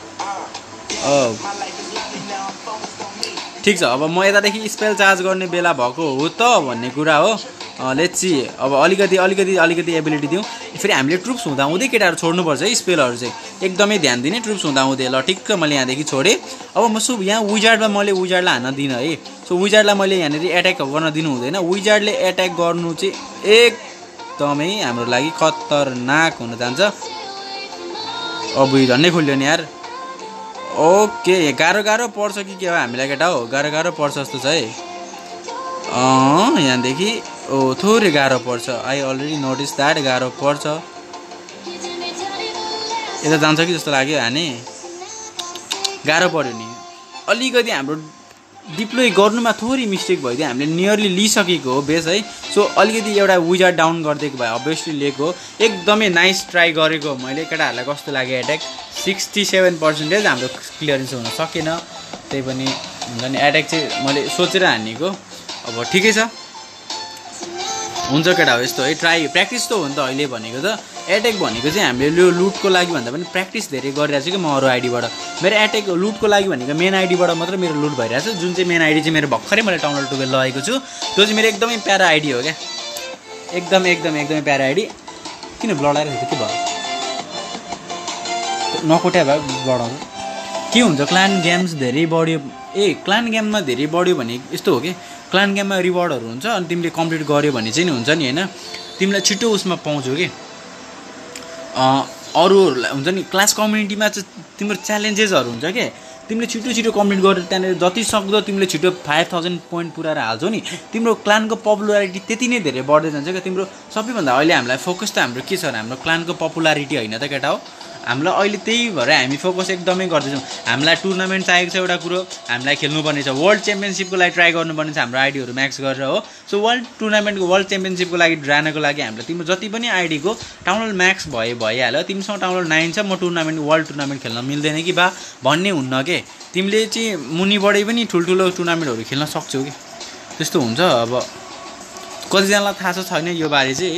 ठिक छ, अब म यतादेखि स्पेल चार्ज गर्ने बेला भएको हो त भन्ने कुरा हो। लेट्स सी अब अलिकति अलिकति अलिकति एबिलिटी दिउँ। फेरि हामीले ट्रुप्स हुँदा हुँदै केटाहरू छोड्नुपर्छ है स्पेलहरू चाहिँ एकदमै ध्यान दिने। ट्रुप्स हुँदा हुँदै ल ठिक्क मैले यहाँदेखि छोडेँ। अब म सु यहाँ विजार्डमा मैले विजार्डलाई हान्न दिनँ है। सो विजार्डलाई मैले यहाँनिर एट्याक गर्न दिनु हुँदैन। विजार्डले एट्याक गर्नु चाहिँ एकदमै हाम्रो लागि खतरनाक हुन जान्छ। अब झन्डै खुल्यो नि यार। ओके गाह्रो गाह्रो पर्छ कि के हो हामीलाई केटा हो, गाह्रो गाह्रो पर्छ जस्तो छ है। अँ यहाँदेखि ओ थोरै गाह्रो पर्छ। आई अलरेडी नोटिस द्याट गाह्रो पर्छ। यता जान्छ कि जस्तो लाग्यो हाने, गाह्रो पऱ्यो नि अलिकति। हाम्रो डिप्लोय गर्नुमा थोरै मिस्टेक भइदियो हामीले नियरली लिइसकेको हो बेस है सो अलिकति एउटा विजार्ड डाउन गरिदिएको भए अभियसली लिएको एकदमै नाइस ट्राई गरेको मैले केटाहरूलाई कस्तो लाग्यो एट्याक सिक्सटी सेभेन पर्सेन्टेज हाम्रो क्लियरेन्स हुन सकेन त्यही पनि हुन्छ नि एट्याक चाहिँ मैले सोचेर हानेको अब ठिकै छ हुन्छ केटा हो यस्तो है ट्राई प्र्याक्टिस त हो नि त अहिले भनेको त एट्याक भनेको चाहिँ हामीले यो लुटको लागि भन्दा पनि प्र्याक्टिस धेरै गरिरहेको छु कि म अरू आइडीबाट मेरो एट्याक लुटको लागि भनेको मेन आइडीबाट मात्रै मेरो लुट भइरहेको छ जुन चाहिँ मेन आइडी चाहिँ मेरो भर्खरै मैले टाउन हल टुवेल्भ लगेको छु त्यो चाहिँ मेरो एकदमै प्यारा आइडी हो क्या एकदम एकदम एकदमै प्यारा आइडी किन ब्लड आइरहेको के भयो नकोट्या भयो ब्लड आउँछ के हुन्छ क्लान गेम्स धेरै बढ्यो ए क्लान गेममा धेरै बढ्यो भने यस्तो हो कि क्लान गेममा रिवार्डहरू हुन्छ अनि तिमीले कम्प्लिट गर्यो भने चाहिँ नि हुन्छ नि होइन तिमीलाई छिटो उसमा पाउँछौ कि अरूहरूलाई हुन्छ नि क्लास कम्युनिटीमा चाहिँ तिम्रो च्यालेन्जेसहरू हुन्छ क्या तिमीले छिटो छिटो कम्प्लिट गरेर त्यहाँनिर जति सक्दो तिमीले छिटो फाइभ थाउजन्ड पोइन्ट पुऱ्याएर हाल्छौ नि तिम्रो क्लानको पपुलारिटी त्यति नै धेरै बढ्दै जान्छ क्या तिम्रो सबैभन्दा अहिले हामीलाई फोकस त हाम्रो के छ भने हाम्रो क्लानको पपुलारिटी होइन त केटा हो हामीलाई अहिले त्यही भएर हामी फोकस एकदमै गर्दैछौँ हामीलाई टुर्नामेन्ट चाहिएको छ एउटा कुरो हामीलाई खेल्नुपर्ने छ वर्ल्ड च्याम्पियनसिपको लागि ट्राई गर्नुपर्ने छ हाम्रो आइडीहरू म्याक्स गरेर हो सो वर्ल्ड टुर्नामेन्टको वर्ल्ड च्याम्पियनसिपको लागि जानको लागि हामीलाई तिम्रो जति पनि आइडीको टाउन हल म्याक्स भए भइहाल्यो तिमीसँग टाउन हल नाइन छ म टुर्नामेन्ट वर्ल्ड टुर्नामेन्ट खेल्न मिल्दैन कि बा भन्ने हुन्न के तिमीले चाहिँ मुनिबाटै पनि ठुल्ठुलो टुर्नामेन्टहरू खेल्न सक्छौ कि त्यस्तो हुन्छ अब कतिजनालाई थाहा छ छैन यो बारे चाहिँ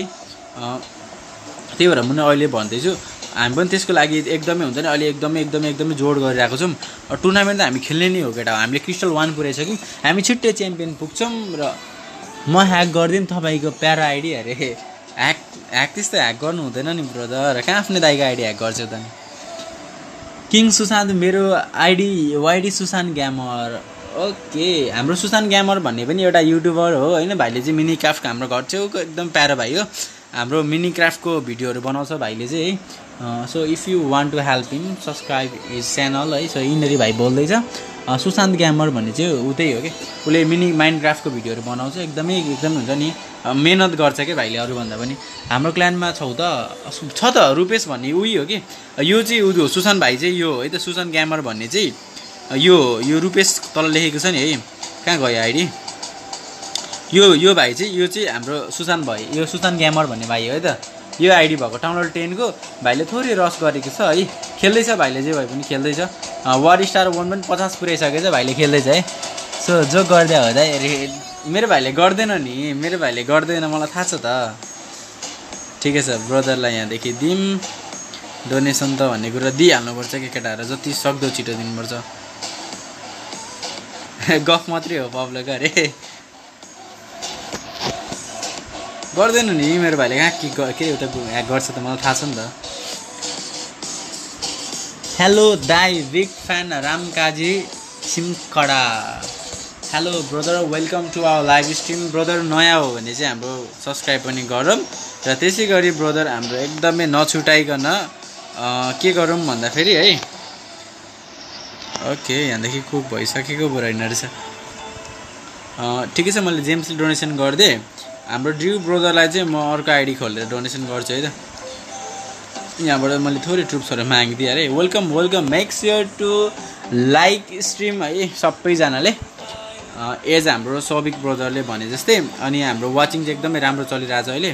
त्यही भएर म अहिले भन्दैछु हामी पनि त्यसको लागि एकदमै हुन्छ नि अहिले एकदमै एकदमै एकदमै जोड गरिरहेको छौँ टुर्नामेन्ट त हामी खेल्ने नै हो केटा हामीले क्रिस्टल वान पुऱ्याइसक्यौँ हामी छिट्टै च्याम्पियन पुग्छौँ र म ह्याक गरिदिउँ तपाईँको प्यारा आइडी अरे ह्याक ह्याक त्यस्तो ह्याक गर्नु हुँदैन नि ब्रदर कहाँ आफ्नै दाइको आइडी ह्याक गर्छौ त नि किङ सुशान्त मेरो ID YT Sushant gamer okay हाम्रो सुशान्त ग्यामर भन्ने पनि एउटा युट्युबर हो होइन भाइले चाहिँ मिनी क्राफ्ट हाम्रो घर छेउको एकदम प्यारो भाइ हो हाम्रो मिनी क्राफ्टको भिडियोहरू बनाउँछ भाइले चाहिँ so if you want to help him subscribe his channel है सो यिनीहरू भाइ बोल्दैछ सुशान्त ग्यामर भन्ने चाहिँ ऊ त्यही हो कि उसले मिनी माइन्ड क्राफ्टको भिडियोहरू बनाउँछ एकदमै एकदम हुन्छ नि मेहनत गर्छ क्या भाइले अरूभन्दा पनि हाम्रो क्लानमा छौ त छ त रुपेश भन्ने उही हो कि यो चाहिँ उ सुशान्त भाइ चाहिँ यो है त सुशान्त ग्यामर भन्ने चाहिँ यो यो रुपेश तल लेखेको छ नि है कहाँ गयो आइडी यो यो भाइ चाहिँ यो चाहिँ हाम्रो सुशान्त भाइ यो सुशान्त ग्यामर भन्ने भाइ हो है त यो आइडी भएको टाउन हल टेनको भाइले थोरै रस गरेको छ है खेल्दैछ भाइले जे भए पनि खेल्दैछ वार स्टार वान पनि पचास पुऱ्याइसकेछ भाइले खेल्दैछ है सो जो गर्दै हुँदा मेरो भाइले गर्दैन नि मेरो भाइले गर्दैन मलाई थाहा छ त ठिकै छ ब्रदरलाई यहाँदेखि दिम डोनेसन त भन्ने कुरा दिइहाल्नुपर्छ कि केटाहरू जति सक्दो छिटो दिनुपर्छ गफ मात्रै हो पब्लिक अरे गर्दैन नि मेरो भाइले कहाँ के के एउटा ह्याक गर्छ त मलाई थाहा छ नि त हेलो दाई big fan Ramkaji Simkada hello brother welcome to our live stream brother नयाँ हो भने चाहिँ हाम्रो सब्सक्राइब पनि गरौँ र त्यसै गरी ब्रदर हाम्रो एकदमै नछुटाइकन के गरौँ भन्दाखेरि है ओके यहाँदेखि कुक भइसकेको पो रहेन रहेछ ठिकै छ मैले जेम्सले डोनेसन गरिदिएँ हाम्रो ड्यु ब्रदरलाई चाहिँ म अर्को आइडी खोलेर डोनेसन गर्छु है त यहाँबाट मैले थोरै ट्रुप्सहरू मागिदिएँ अरे welcome welcome make sure to like stream है सबैजनाले एज हाम्रो सबिक ब्रदरले भने जस्तै अनि हाम्रो वाचिङ चाहिँ एकदमै राम्रो चलिरहेछ अहिले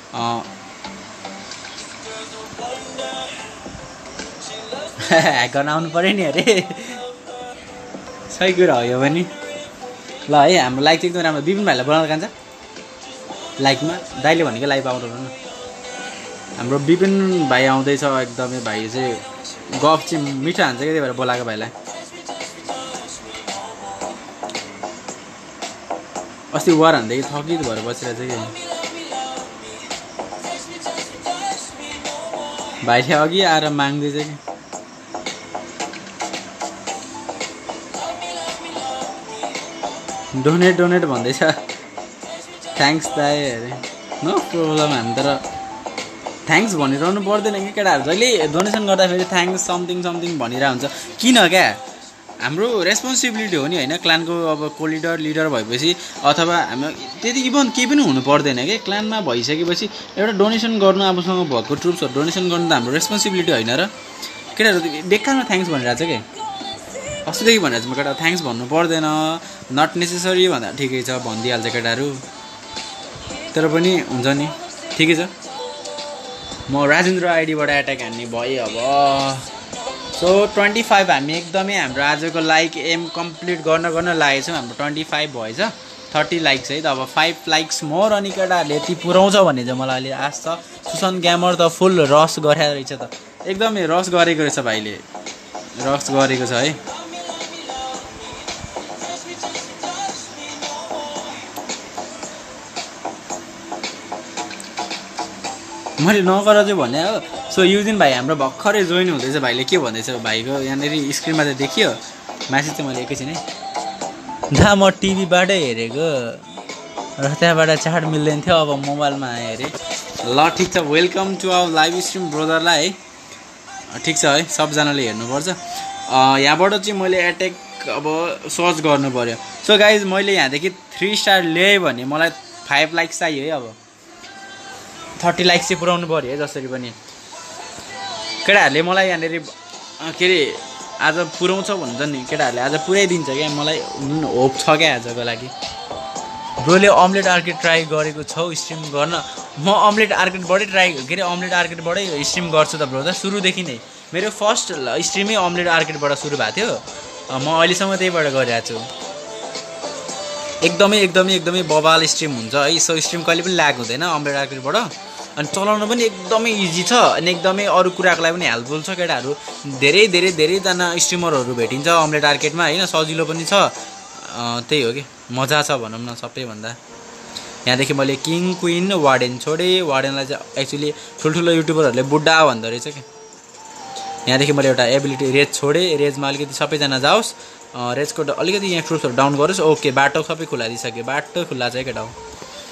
ह्याक गर्न आउनु पऱ्यो नि अरे सही कुरा हो यो पनि ल है हाम्रो लाइक चाहिँ एकदम राम्रो विपिन भाइलाई बोलाउन जान्छ लाइकमा दाइले भनेको लाइभ आउनु न हाम्रो विपिन भाइ आउँदैछ एकदमै भाइ चाहिँ गफ चाहिँ मिठो हान्छ कि त्यही भएर बोलाएको भाइलाई अस्ति वार हान्दै थकित भएर बसिरहेको छ कि भाइले अघि आएर माग्दैछ कि डोनेट डोनेट भन्दैछ थ्याङ्क्स दाइ अरे नो प्रब्लम हामी तर थ्याङ्क्स भनिरहनु पर्दैन कि केटाहरू जहिले डोनेसन गर्दाखेरि थ्याङ्क्स समथिङ समथिङ भनिरहेको हुन्छ किन क्या हाम्रो रेस्पोन्सिबिलिटी हो नि होइन क्लानको अब को लिडर लिडर भएपछि अथवा हामी त्यति इभन केही पनि हुनु पर्दैन कि क्लानमा भइसकेपछि एउटा डोनेसन गर्नु आफूसँग भएको ट्रुप्सहरू डोनेसन गर्नु त हाम्रो रेस्पोन्सिबिलिटी होइन र केटाहरू बेकारमा थ्याङ्क्स भनिरहेको छ कि अस्तिदेखि भनेर चाहिँ म केटा थ्याङ्क्स भन्नु पर्दैन, नट नेसेसरी भन्दा ठिकै छ, भनिदिइहाल्छ केटाहरू। तर पनि हुन्छ नि, ठिकै छ। म राजेन्द्र आइडीबाट एट्याक हान्ने भएँ अब। सो ट्वेन्टी फाइभ हामी एकदमै हाम्रो आजको लाइक एम कम्प्लिट गर्न गर्न लागेको छौँ। हाम्रो ट्वेन्टी फाइभ भएछ, थर्टी लाइक्स है त। अब फाइभ लाइक्स मोर अनि केटाहरूले यति पुऱ्याउँछ भन्ने चाहिँ मलाई अहिले आश छ। सुसन ग्यामर त फुल रस गरेको रहेछ त, एकदमै रस गरेको रहेछ भाइले, रस गरेको छ है। मैले नगर चाहिँ भने हो। सो युजिन भाइ हाम्रो भर्खरै जोइन हुँदैछ, भाइले के भन्दैछ भाइको यहाँनिर स्क्रिनमा चाहिँ देखियो म्यासेज चाहिँ। मैले एकैछिन है दा म टिभीबाटै हेरेको र त्यहाँबाट चार्ट मिल्दैन थियो, अब मोबाइलमा आएँ अरे। ल ठिक छ, welcome to our live stream ब्रदरलाई है। ठिक छ है, सबजनाले हेर्नुपर्छ। यहाँबाट चाहिँ मैले एट्याक अब सर्च गर्नु पऱ्यो। सो गाइज मैले यहाँदेखि थ्री स्टार ल्याएँ भने मलाई फाइभ लाइक्स चाहियो है। अब थर्टी लाइक्स चाहिँ पुऱ्याउनु पऱ्यो है जसरी पनि। केटाहरूले मलाई यहाँनिर के अरे आज पुऱ्याउँछ भन्छ नि, केटाहरूले आज पुऱ्याइदिन्छ क्या, मलाई होप छ क्या आजको लागि। ब्रोले अम्लेट आर्केड ट्राई गरेको छौ स्ट्रिम गर्न? म अम्लेट आर्केडबाटै ट्राई के अरे अम्लेट आर्केडबाटै स्ट्रिम गर्छु त ब्रो। त सुरुदेखि नै मेरो फर्स्ट स्ट्रिमै अम्लेट आर्केडबाट सुरु भएको थियो, म अहिलेसम्म त्यहीबाट गरिरहेको छु। एकदमै एकदमै एकदमै बबाल स्ट्रिम हुन्छ है। सो स्ट्रिम कहिले पनि ल्याग हुँदैन अम्लेट आर्केडबाट, अनि चलाउन पनि एकदमै इजी छ, अनि एकदमै अरू कुराको लागि पनि हेल्पफुल छ। केटाहरू धेरै धेरै धेरैजना स्ट्रिमरहरू भेटिन्छ अम्लेट आर्केडमा होइन, सजिलो पनि छ, त्यही हो कि मजा छ भनौँ न सबैभन्दा। यहाँदेखि मैले किङ क्विन वार्डेन छोडेँ। वार्डेनलाई चाहिँ एक्चुअली ठुल्ठुलो युट्युबरहरूले बुड्डा भन्दो रहेछ कि। यहाँदेखि मैले एउटा एबिलिटी रेज छोडेँ, रेजमा अलिकति सबैजना जाओस्, रेजको अलिकति यहाँ ट्रुथहरू डाउन गरोस्। ओके बाटो सबै खुला दिइसक्यो, बाटो खुल्ला छ है केटा हो।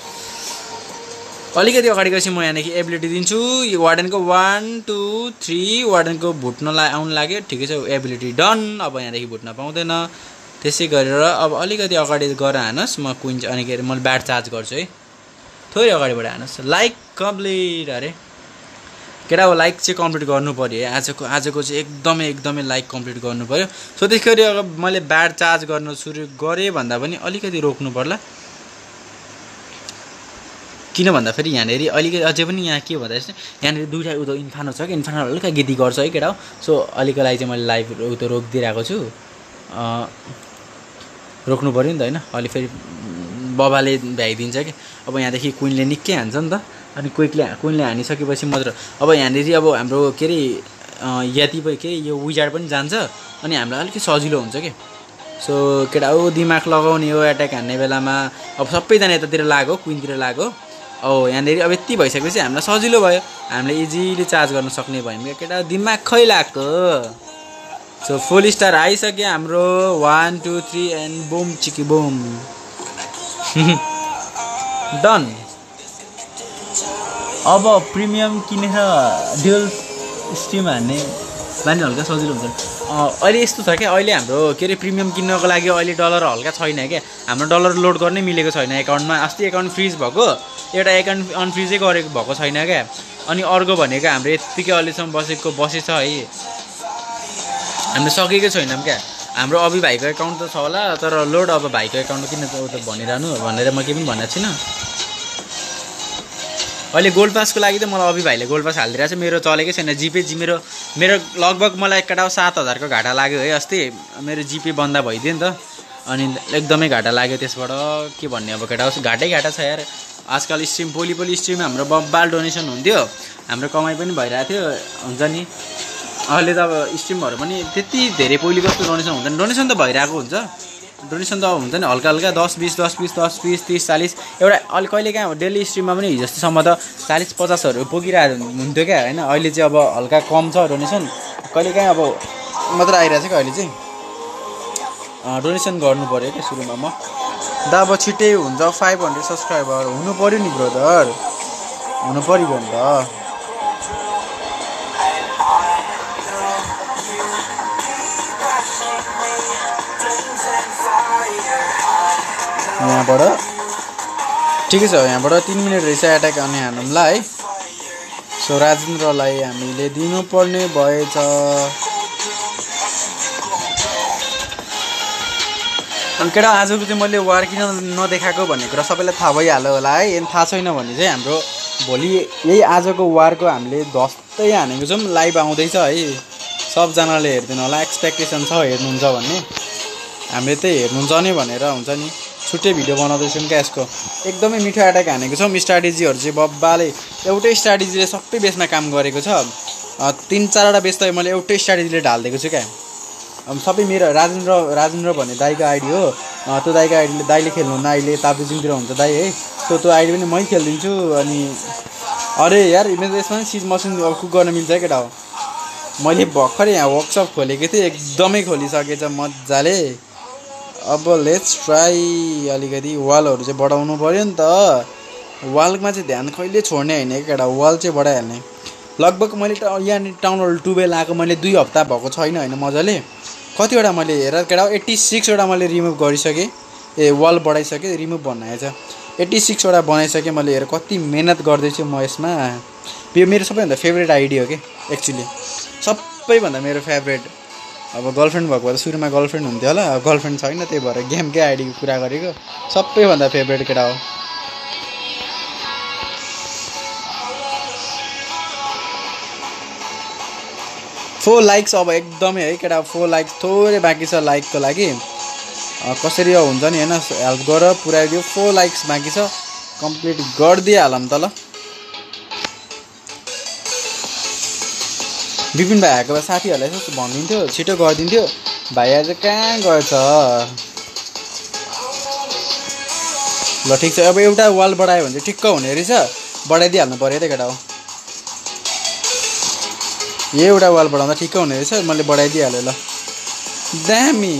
अलिकति अगाडि गएपछि म यहाँदेखि एबिलिटी दिन्छु। वार्डेनको वान टू थ्री, वार्डेनको भुट्न ला आउनु लाग्यो, ठिकै छ, एबिलिटी डन। अब यहाँदेखि भुट्न पाउँदैन। त्यसै गरेर अब अलिकति अगाडि गएर हानुहोस्, म क्विन अनि के अरे मैले ब्याट चार्ज गर्छु है, थोरै अगाडिबाट हानुहोस्। लाइक कम्प्लिट अरे केटा हो, लाइक चाहिँ कम्प्लिट गर्नु पऱ्यो है आजको आजको चाहिँ एकदमै एकदमै लाइक कम्प्लिट गर्नु पऱ्यो। सो त्यसरी अब मैले ब्याट चार्ज गर्न सुरु गरेँ भन्दा पनि अलिकति रोक्नु पर्ला, किन भन्दाखेरि यहाँनिर अलिकति अझै पनि यहाँ के भन्दा चाहिँ यहाँनिर दुईवटा उतो इन्फानो छ कि, इन्फानो हल्का गिदी गर्छ है केटा हो। सो अलिकति लागि चाहिँ मैले लाइभ उतो रोकिदिइरहेको छु, रोक्नु पऱ्यो नि त होइन, अलि फेरि बबाले भ्याइदिन्छ कि। अब यहाँदेखि क्विनले निकै हान्छ नि त, अनि क्विकले क्विनले हानिसकेपछि मात्र अब यहाँनिर अब हाम्रो के अरे यति पनि के यो विजार्ड पनि जान्छ, अनि हामीलाई अलिकति सजिलो हुन्छ कि। सो केटा हो दिमाग लगाउने हो एट्याक हान्ने बेलामा। अब सबैजना यतातिर लाग्यो, क्विनतिर लाग्यो। औ यहाँनिर अब यति भइसकेपछि हामीलाई सजिलो भयो, हामीले इजिली चार्ज गर्न सक्ने भयौँ क्या केटा, दिमाग खै लाग्यो। सो फुल स्टार आइसक्यो हाम्रो, one two three and boom chiki boom done. अब प्रिमियम किनेर ड्युल स्ट्रिम हान्ने बानी हल्का सजिलो हुन्छ। अहिले यस्तो छ क्या, अहिले हाम्रो के अरे प्रिमियम किन्नको लागि अहिले डलर हल्का छैन क्या, हाम्रो डलर लोड गर्नै मिलेको छैन एकाउन्टमा। अस्ति एकाउन्ट फ्रिज भएको, एउटा एकाउन्ट अनफ्रिजै गरेको भएको छैन क्या। अनि अर्को भनेको हाम्रो यत्तिकै अहिलेसम्म बसेको बसेछ है, हामीले सकेकै छैनौँ क्या। हाम्रो अभि भाइको एकाउन्ट त छ होला, तर लोड अब भाइको एकाउन्ट किन त भनिरहनु भनेर म के पनि भनेको छैन। अहिले गोल्ड पासको लागि त मलाई अभि भाइले गोल्ड पास हालिदिरहेको छ, मेरो चलेकै छैन जिपे। जी मेरो मेरो लगभग मलाई एकटा सात हजारको घाटा लाग्यो है अस्ति, मेरो जिपे बन्दा भइदियो नि त, अनि एकदमै घाटा लाग्यो त्यसबाट। के भन्ने अब केटा होस्, घाटै घाटा छ यार। आजकल स्ट्रिम पोली पोली स्ट्रिम हाम्रो बब्बाल डोनेसन हुन्थ्यो, हाम्रो कमाइ पनि भइरहेको थियो हुन्छ नि। अहिले त अब स्ट्रिमहरू पनि त्यति धेरै पहिले जस्तो डोनेसन हुँदैन, डोनेसन त भइरहेको हुन्छ, डोनेसन त अब हुन्छ नि हल्का हल्का दस बिस दस बिस दस बिस तिस चालिस एउटा अहिले कहिले कहाँ डेली स्ट्रिममा पनि हिजो जस्तोसम्म त चालिस पचासहरू पुगिरहेको हुन्थ्यो क्या होइन। अहिले चाहिँ अब हल्का कम छ डोनेसन, कहिले कहाँ अब मात्र आइरहेको छ क्या अहिले चाहिँ। डोनेसन गर्नु पऱ्यो क्या सुरुमा। म दा अब छिट्टै हुन्छ फाइभ हन्ड्रेड सब्सक्राइबर हुनु पऱ्यो नि ब्रदर, हुनु पऱ्यो नि त। यहाँबाट ठिकै छ, यहाँबाट तिन मिनट रहेछ एट्याक अनि हानौँला है। सो राजेन्द्रलाई हामीले दिनुपर्ने भएछ। अनि केटा आजको चाहिँ मैले वार किन नदेखाएको भन्ने कुरा सबैलाई थाहा भइहाल्यो होला है। यदि थाहा छैन भने चाहिँ हाम्रो भोलि यही आजको वारको हामीले धस्तै हानेको छौँ। लाइभ आउँदैछ है, सबजनाले हेरिदिनु होला। एक्सपेक्टेसन छ हेर्नुहुन्छ भन्ने, हामीले त्यही हेर्नुहुन्छ नि भनेर हुन्छ नि। छुट्टै भिडियो बनाउँदैछौँ क्या यसको। एकदमै मिठो एट्याक हानेको छौँ। स्ट्राटेजीहरू चाहिँ बब्बाले एउटै स्ट्राटेजीले सबै बेसमा काम गरेको छ। तिन चारवटा बेस त मैले एउटै स्ट्राटेजीले ढालिदिएको छु क्या। अब सबै मेरो राजेन्द्र राजेन्द्र भन्ने दाइको आइडी हो। त्यो दाइको आइडीले दाइले खेल्नुहुन्न, अहिले ताप्लेजुङतिर हुन्छ दाइ है। सो त्यो आइडी पनि मै खेलिदिन्छु। अनि अरे यार मेरो यसमा पनि सिज मसिन कुक गर्न मिल्छ है केटा हो। मैले भर्खरै यहाँ वर्कसप खोलेको थिएँ, एकदमै खोलिसकेछ मजाले। अब लेट्स ट्राई अलिकति वालहरू चाहिँ बढाउनु पऱ्यो नि त। वालमा चाहिँ ध्यान कहिले छोड्ने होइन क्या केटा, वाल चाहिँ बढाइहाल्ने। लगभग मैले यहाँनिर टाउन हल टुवेल आएको मैले दुई हप्ता भएको छैन होइन। मजाले कतिवटा मैले हेर केटा एट्टी सिक्सवटा मैले रिमुभ गरिसकेँ। ए वाल बढाइसकेँ, रिमुभ भन्नु आएछ। एट्टी सिक्सवटा बनाइसकेँ मैले। हेर कति मिहिनेत गर्दैछु म यसमा। यो मेरो सबैभन्दा फेभरेट आइडी हो कि एक्चुअली, सबैभन्दा मेरो फेभरेट। अब गर्लफ्रेन्ड भएको भए त सुरुमा गर्लफ्रेन्ड हुन्थ्यो होला, गर्लफ्रेन्ड छैन त्यही भएर गेमकै आइडीको कुरा गरेको। सबैभन्दा फेभरेट केटा हो। फोर लाइक्स अब एकदमै है केटा, फोर लाइक्स थोरै बाँकी छ लाइकको लागि। कसरी हुन्छ नि होइन, हेल्प गर पुऱ्याइदियो। फोर लाइक्स बाँकी छ, कम्प्लिट गरिदिइहालौँ त ल। विपिन भाइ आएको भए साथीहरूलाई यस्तो भनिदिन्थ्यो, छिटो गरिदिन्थ्यो। भाइ आज कहाँ गएछ ल। ठिक छ, अब एउटा वाल बढायो भने चाहिँ ठिक्क हुने रहेछ। बढाइदिइहाल्नु पऱ्यो त केटा हो। एउटा वाल बढाउँदा ठिक्क हुने रहेछ, मैले बढाइदिइहालेँ ल। दामी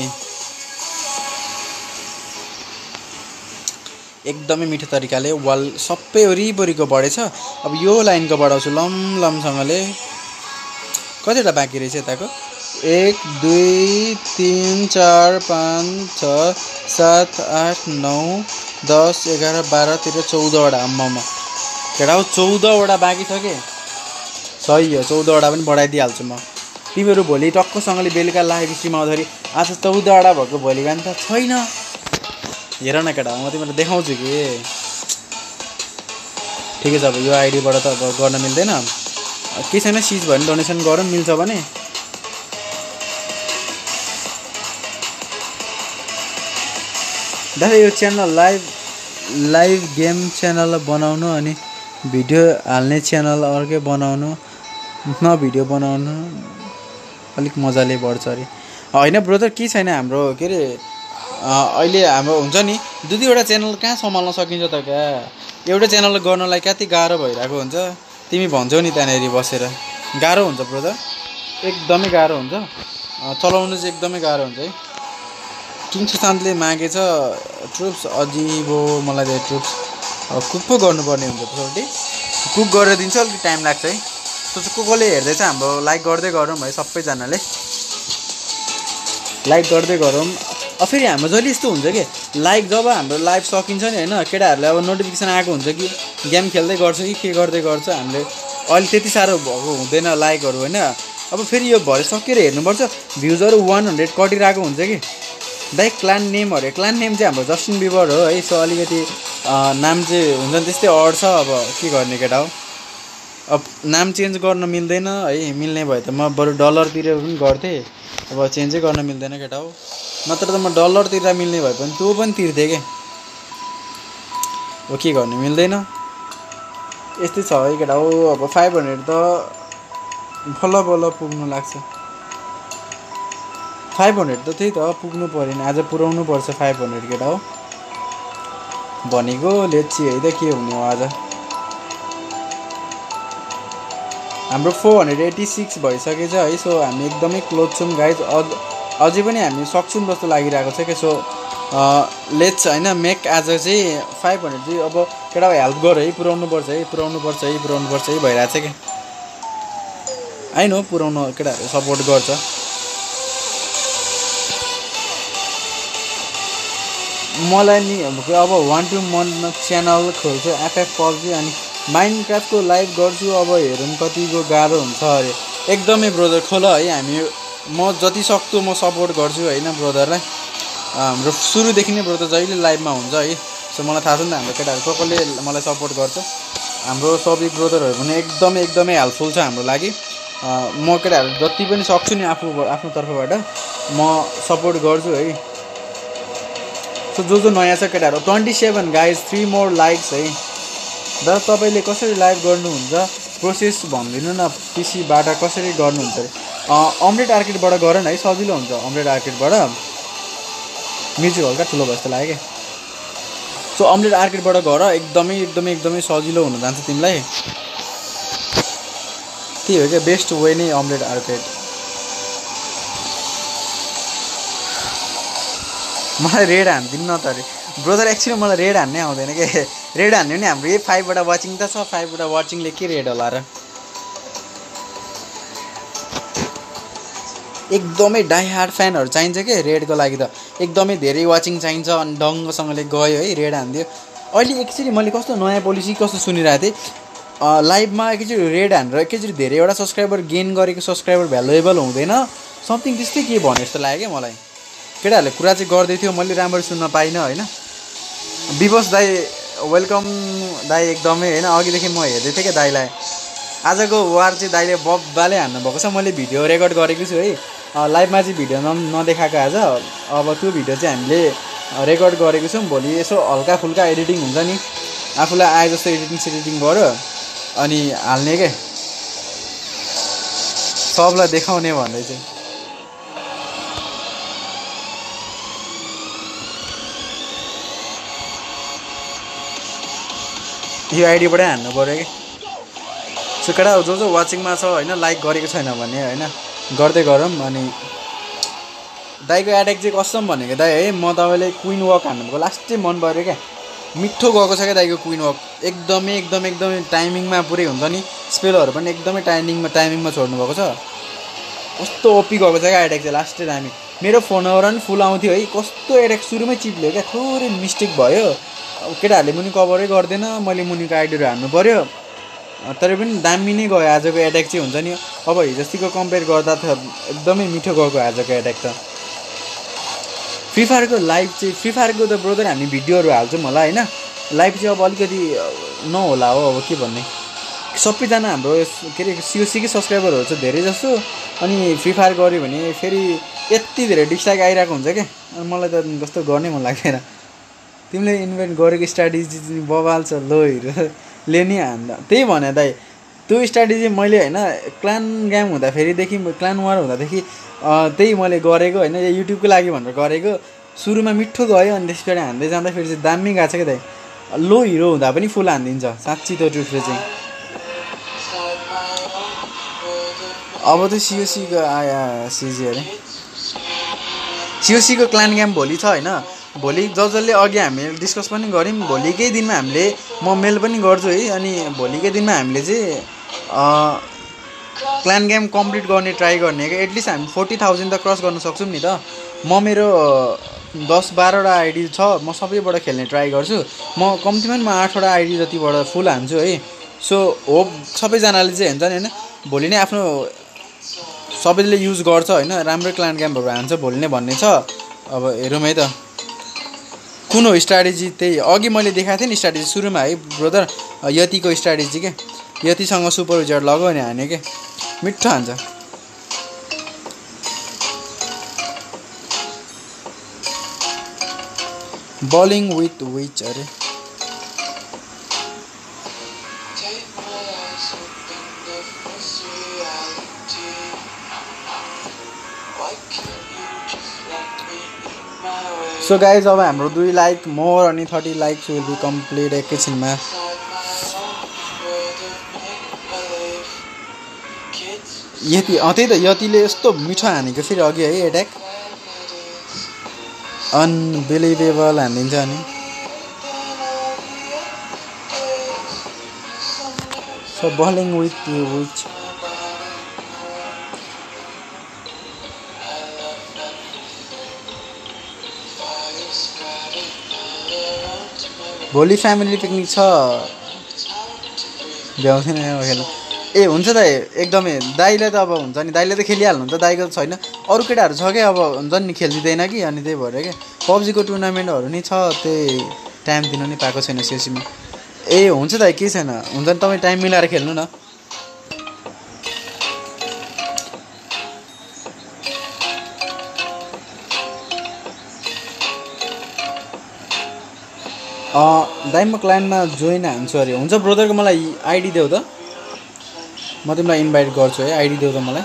एकदमै मिठो तरिकाले वाल सबै वरिपरिको बढेछ। अब यो लाइनको बढाउँछु लम लमसँगले। कतिवटा बाँकी रहेछ यताको? एक दुई तिन चार पाँच छ सात आठ नौ दस एघार बाह्र तेह्र चौधवटा। आम्मामा केटा हो, चौधवटा बाँकी छ कि। सही हो, चौधवटा पनि बढाइदिइहाल्छु म। तिमीहरू भोलि टक्कसँगले बेलुका लाइभ स्ट्रिम आउँदाखेरि आज चौधवटा भएको, भोलि बिहान त छैन। हेर न केटा, म तिमीलाई देखाउँछु कि। ठिकै छ, अब यो आइडीबाट त अब गर्न मिल्दैन। के छैन, सिज भने डोनेसन गरौँ मिल्छ भने। दादा यो channel live live game channel बनाउनु, अनि भिडियो हाल्ने च्यानल अर्कै बनाउनु, न भिडियो बनाउनु अलिक मजाले बढ्छ अरे। होइन ब्रदर के छैन हाम्रो के अरे अहिले हाम्रो हुन्छ नि दुई दुईवटा च्यानल कहाँ सम्हाल्न सकिन्छ त क्या। एउटा च्यानल गर्नलाई कति गाह्रो भइरहेको हुन्छ तिमी भन्छौ नि। त्यहाँनिर बसेर गाह्रो हुन्छ ब्रदर, एकदमै गाह्रो हुन्छ। चलाउनु चाहिँ एकदमै गाह्रो हुन्छ है। किङ सुशान्तले मागेछ ट्रुप्स अजिबो, मलाई त्यो ट्रुप्स कुक पो गर्नुपर्ने हुन्छ त्यसरी। कुक गरेर दिन्छ, अलिक टाइम लाग्छ है। त्यो चाहिँ को कोले हेर्दैछ हाम्रो लाइक गर्दै गरौँ है, सबैजनाले लाइक गर्दै गरौँ। फेरि हाम्रो जहिले यस्तो हुन्छ कि लाइक जब हाम्रो लाइभ सकिन्छ नि होइन, केटाहरूले अब नोटिफिकेसन आएको हुन्छ कि गेम खेल्दै गर्छ कि के गर्दै गर्छ। हामीले अहिले त्यति साह्रो भएको हुँदैन लाइकहरू होइन। अब फेरि यो भरे सकेर हेर्नुपर्छ, भ्युजहरू वान हन्ड्रेड कटिरहेको हुन्छ कि। दाइ क्लान नेमहरू, क्लान नेम चाहिँ हाम्रो जस्टिन बिबर हो है। सो अलिकति नाम चाहिँ हुन्छ नि त्यस्तै अड छ। अब के गर्ने केटा हो, अब नाम चेन्ज गर्न मिल्दैन है। मिल्ने भए त म बरु डलरतिर पनि गर्थेँ, अब चेन्जै गर्न मिल्दैन केटा हो। नत्र त म डलरतिर मिल्ने भए पनि त्यो पनि तिर्थेँ कि। अब के गर्ने, मिल्दैन। यस्तै छ है केटा हो। अब फाइभ हन्ड्रेड त बल्ल बल्ल पुग्नु लाग्छ। फाइभ हन्ड्रेड त त्यही त पुग्नु पऱ्यो नि, आज पुऱ्याउनु पर्छ फाइभ हन्ड्रेड केटा हो भनेको। लेट्सी है त के हुने हो आज। हाम्रो फोर हन्ड्रेड एट्टी सिक्स भइसकेछ है। सो हामी एकदमै क्लोज छौँ गाइज। अझ अझै पनि हामी सक्छौँ जस्तो लागिरहेको छ क्या। सो लेट्स होइन मेक आज चाहिँ फाइभ हन्ड्रेड चाहिँ अब केटा हेल्प गर है, पुऱ्याउनु पर्छ है, पुऱ्याउनु पर्छ है, पुऱ्याउनु पर्छ है भइरहेको छ क्या। आइन हो पुऱ्याउनु, केटाहरू सपोर्ट गर्छ। मलाई नि अब वान टू मन्थमा च्यानल खोल्छु एफएफ पब्जी अनि माइनक्राफ्टको लाइभ गर्छु। अब हेरौँ कतिको गाह्रो हुन्छ अरे। एकदमै ब्रदर खोल है, हामी म जति सक्दो म सपोर्ट गर्छु होइन ब्रदरलाई। हाम्रो सुरुदेखि नै ब्रो त जहिले लाइभमा हुन्छ है। सो मलाई थाहा छ नि त हाम्रो केटाहरू को कसले मलाई सपोर्ट गर्छ। हाम्रो सबै ब्रदरहरू पनि एकदमै एकदमै हेल्पफुल छ हाम्रो लागि। म केटाहरू जति पनि सक्छु नि आफू आफ्नो तर्फबाट म सपोर्ट गर्छु है। सो जो जो नयाँ छ केटाहरू twenty seven guys three more likes है। दादा तपाईँले कसरी लाइभ गर्नुहुन्छ प्रोसेस भनिदिनु न, पिसीबाट कसरी गर्नुहुन्छ अरे। अमलेट आर्केडबाट गर न है, सजिलो हुन्छ अमलेट आर्केडबाट। म्युजिक हल्का ठुलो भयो जस्तो लाग्यो क्या। सो अमलेट आर्केडबाट गर, एकदमै एकदमै एकदमै सजिलो हुन जान्छ तिमीलाई। त्यही हो क्या बेस्ट वे नै अमलेट आर्केड। मलाई रेड हान्दिनु न त अरे ब्रदर, एक्चुअली मलाई रेड हान्नै आउँदैन के। रेड हान्ने नि हाम्रो यही फाइभबाट वाचिङ त छ, फाइभबाट वाचिङले के रेड होला र। एकदमै डाई हार्ड फ्यानहरू चाहिन्छ के रेडको लागि त, एकदमै धेरै वाचिङ चाहिन्छ। अनि ढङ्गसँगले गयो है रेड हानिदियो। अहिले एकचोटि मैले कस्तो नयाँ पोलिसी कस्तो सुनिरहेको थिएँ, लाइभमा एकचोटि रेड हानेर एकचोटि धेरैवटा सब्सक्राइबर गेन गरेको सब्सक्राइबर भ्यालुएबल हुँदैन, समथिङ त्यस्तै के भन्यो जस्तो लाग्यो क्या मलाई। केटाहरूले कुरा चाहिँ गर्दै थियो, मैले राम्ररी सुन्न पाइनँ होइन। विवश दाई वेलकम दाई एकदमै होइन। अघिदेखि म हेर्दै थिएँ क्या दाईलाई। आजको वार चाहिँ दाइले बब्बाले हान्नुभएको छ। मैले भिडियो रेकर्ड गरेको छु है, लाइभमा चाहिँ भिडियो न नदेखाएको आज। अब त्यो भिडियो चाहिँ हामीले रेकर्ड गरेको छौँ। भोलि यसो हल्का फुल्का एडिटिङ हुन्छ नि, आफूलाई आए जस्तो एडिटिङ सेडिटिङ गर्यो अनि हाल्ने के, सबलाई देखाउने भन्दै चाहिँ। यो आइडीबाटै हान्नु पऱ्यो कि। सो केटा जो जो वाचिङमा छ होइन, लाइक गरेको छैन भने होइन गर्दै गरौँ। अनि दाइको एट्याक चाहिँ कसम भनेको दाइ है, म तपाईँले क्विन वक हान्नुभएको लास्टै मन पऱ्यो क्या। मिठो गएको छ क्या दाइको क्विन वक, एकदमै एकदमै एकदमै टाइमिङमा पुरै हुन्छ नि। स्पेलहरू पनि एकदमै टाइमिङमा टाइमिङमा छोड्नुभएको छ। कस्तो ओपी गएको छ क्या एट्याक चाहिँ लास्टै दामी। मेरो फोनबाट पनि फुल आउँथ्यो है, कस्तो एट्याक सुरुमै चिप्ल्यो क्या, थोरै मिस्टेक भयो। अब केटाहरूले मुनि कभरै गर्दैन, मैले मुनिको आइडीहरू हान्नु पऱ्यो। तर पनि दामी नै गयो आजको एट्याक चाहिँ हुन्छ नि। अब हिजोस्तिको कम्पेयर गर्दा त एकदमै मिठो गएको आजको एट्याक त। फ्री फायरको लाइभ चाहिँ फ्री फायरको त ब्रदर हामी भिडियोहरू हाल्छौँ होला होइन, लाइभ चाहिँ अब अलिकति नहोला हो। अब के भन्ने, सबैजना हाम्रो के अरे सिओसीकै सब्सक्राइबरहरू छ धेरै जस्तो। अनि फ्री फायर गऱ्यो भने फेरि यति धेरै डिसलाइक आइरहेको हुन्छ क्या। अनि मलाई त कस्तो गर्नै मन लाग्दैन। तिमीले इन्भेन्ट गरेको स्ट्राटेजी बबाल छ लो हिरो ले नि हान्दा। त्यही भने दाइ त्यो स्ट्राटेजी मैले होइन क्लान गेम हुँदाखेरिदेखि, क्लान वार हुँदादेखि त्यही मैले गरेको होइन, युट्युबको लागि भनेर गरेको। सुरुमा मिठो गयो अनि त्यस पछाडि हान्दै जाँदाखेरि चाहिँ दामी गएको छ क्या दाइ। लो हिरो हुँदा पनि फुल हानिदिन्छ साँच्ची त्यो ट्रुथले चाहिँ। अब त सिओसीको आया सिजी अरे, सिओसीको क्लान गेम भोलि छ होइन। भोलि ज जसले अघि हामीले डिस्कस पनि गऱ्यौँ, भोलिकै दिनमा हामीले म मेल पनि गर्छु है। अनि भोलिकै दिनमा हामीले चाहिँ क्लान गेम कम्प्लिट गर्ने ट्राई गर्ने क्या। एटलिस्ट हामी फोर्टी थाउजन्ड त क्रस गर्न सक्छौँ नि त। म मेरो दस बाह्रवटा आइडी छ, म सबैबाट खेल्ने ट्राई गर्छु। म कम्तीमा पनि म आठवटा आइडी जतिबाट फुल हान्छु है। सो होप सबैजनाले चाहिँ हुन्छ नि होइन, भोलि नै आफ्नो सबैले युज गर्छ होइन, राम्रो क्लान गेमहरू हान्छ भोलि नै भन्ने छ। अब हेरौँ है त कुन हो स्ट्राटेजी। त्यही अघि मैले देखाएको थिएँ नि स्ट्राटेजी सुरुमा है ब्रदर, यतिको स्ट्राटेजी के, यतिसँग सुपर विजर लगायो भने हान्यो क्या, मिठो हान्छ। बलिङ विथ विच अरे सो गाइज अब हाम्रो दुई लाइक मोर अनि thirty likes will be complete एकैछिनमा। यति अँ त्यही त यतिले यस्तो मिठो हानेको फेरि अघि है एट्याक, अनबिलिभेबल हानिदिन्छ। अनि सो बलिङ विथ विच भोलि फ्यामिली पिकनिक छ, भ्याउँदैन खेल्नु। ए हुन्छ दाइ एकदमै दाइले त अब हुन्छ नि दाइले त खेलिहाल्नुहुन्छ दाइको त छैन अरू केटाहरू छ क्या अब हुन्छ नि खेलिदिँदैन कि अनि त्यही भएर क्या पब्जीको टुर्नामेन्टहरू नि छ त्यही टाइम दिन नि पाएको छैन सिएसीमा ए हुन्छ दाइ केही छैन हुन्छ नि तपाईँ टाइम मिलाएर खेल्नु न दाइ म क्लाइन्टमा जोइन हान्छु अरे हुन्छ ब्रदरको मलाई आइडी देऊ त म तिमीलाई इन्भाइट गर्छु है आइडी देऊ त मलाई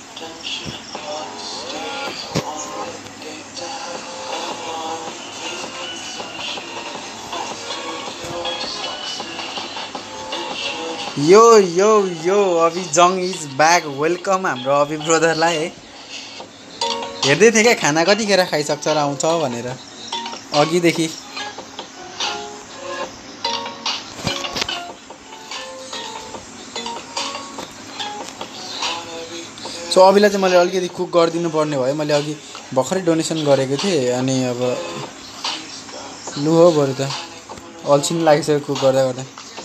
यो यो यो अभि जङ इज ब्याक वेलकम हाम्रो अभि ब्रदरलाई है हेर्दै थिएँ क्या खाना कतिखेर खाइसक्छ र आउँछ भनेर अघिदेखि सो अभिलाई चाहिँ मैले अलिकति कुक गरिदिनु पर्ने भयो मैले अघि भर्खरै डोनेसन गरेको थिएँ अनि अब लु हो बरु त अल्छी पनि लागिसक्यो कुक गर्दा गर्दा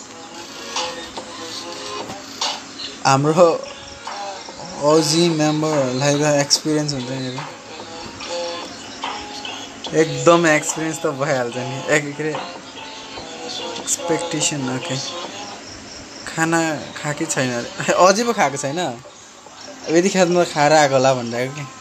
हाम्रो ओजी मेम्बरहरूलाई त एक्सपिरियन्स हुन्छ नि एकदम एक्सपिरियन्स त भइहाल्छ नि एक के अरे एक्सपेक्टेसन ओके खाना खाएकै छैन अरे अझै पो खाएको छैन यतिखेर म खाएर आएको होला भनिरहेको कि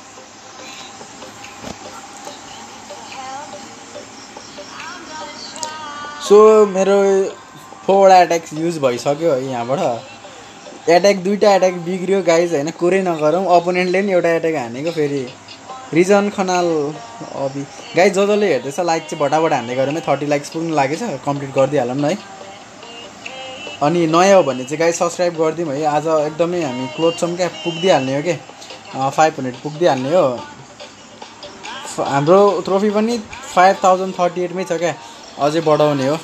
सो मेरो फोरवटा एट्याक्स युज भइसक्यो है यहाँबाट एट्याक दुईवटा एट्याक बिग्रियो गाइज होइन कुरै नगरौँ अपोनेन्टले नि एउटा एट्याक हानेको फेरि रिजन खनाल अभि गाइज जो जसले हेर्दैछ लाइक चाहिँ भटाभट हान्ने गऱ्यो भने थर्टी लाइक्स पुग्नु लागेछ कम्प्लिट गरिदिइहालौँ न है अनि नयाँ हो भने चाहिँ गाइज सब्सक्राइब गरिदिउँ है आज एकदमै हामी क्लोज छौँ क्या पुगिदिइहाल्ने हो क्या फाइभ हन्ड्रेड पुगिदिइहाल्ने हो हाम्रो ट्रोफी पनि फाइभ थाउजन्ड थर्टी एटमै छ क्या अझै बढाउने हो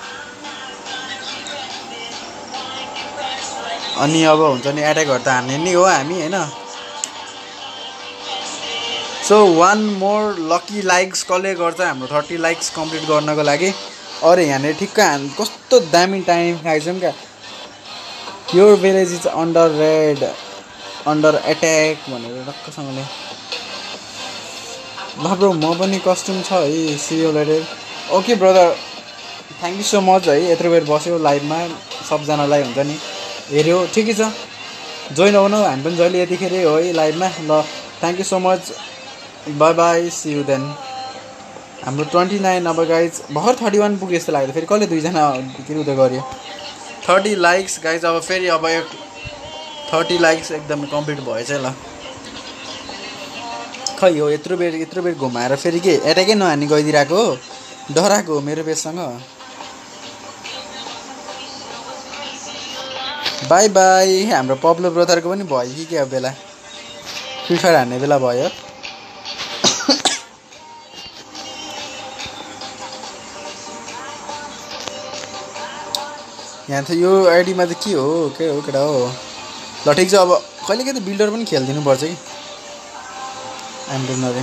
अनि अब हुन्छ नि एट्याकहरू त हान्ने नै हो हामी होइन so one more lucky likes कसले गर्छ हाम्रो थर्टी लाइक्स कम्प्लिट गर्नको लागि अरे यहाँनिर ठिक्क हान कस्तो दामी टाइम खाइछौँ क्या your village is under raid under attack भनेर टक्कसँगले ल ब्रो म पनि कस्ट्युम छ है सियो लेटेड okay brother thank you so much है यत्रो बेर बस्यो लाइभमा सबजनालाई हुन्छ नि हेऱ्यो ठिकै छ जोइन आउनु हामी पनि जहिले यतिखेरै हो है लाइभमा ल thank you so much bye bye see you then हाम्रो ट्वेन्टी नाइन अब गाइज भर्खर थर्टी वान पुग्यो जस्तो लाग्यो फेरि कसले दुईजना के उयो गर्यो थर्टी लाइक्स गाइज अब फेरि अब एक थर्टी लाइक्स एकदम कम्प्लिट भएछ ल खै हो यत्रो बेर यत्रो बेर घुमाएर फेरि के एट्याकै नहानी गइदिरहेको हो डराएको हो मेरो बेससँग बाई बाई हाम्रो पब्लो ब्रदरको पनि भयो कि के अब बेला फ्री फायर हान्ने बेला भयो यहाँ त यो आइडीमा त के हो के हो केटा हो ल ठिक छ अब कहिले कहिले बिल्डर पनि खेलिदिनु पर्छ कि आइम अरे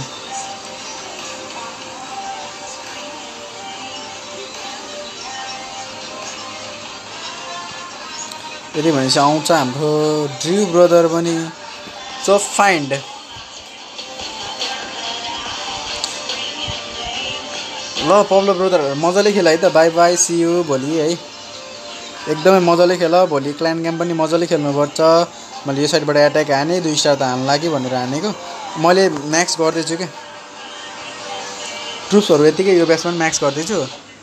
यदि भनेपछि आउँछ हाम्रो ड्रु ब्रदर पनि सो फाइन्ड ल पब्लो ब्रदर मजाले खेल है त बाई बाई सी यू भोलि है एकदमै मजाले खेल भोलि क्ल्यान गेम पनि मजाले खेल्नुपर्छ मैले यो साइडबाट एट्याक हाने दुई स्टार त हान्नु लागि भनेर हानेको मैले म्याक्स गर्दैछु क्या ट्रुप्सहरू यतिकै यो ब्याचमा म्याक्स गर्दैछु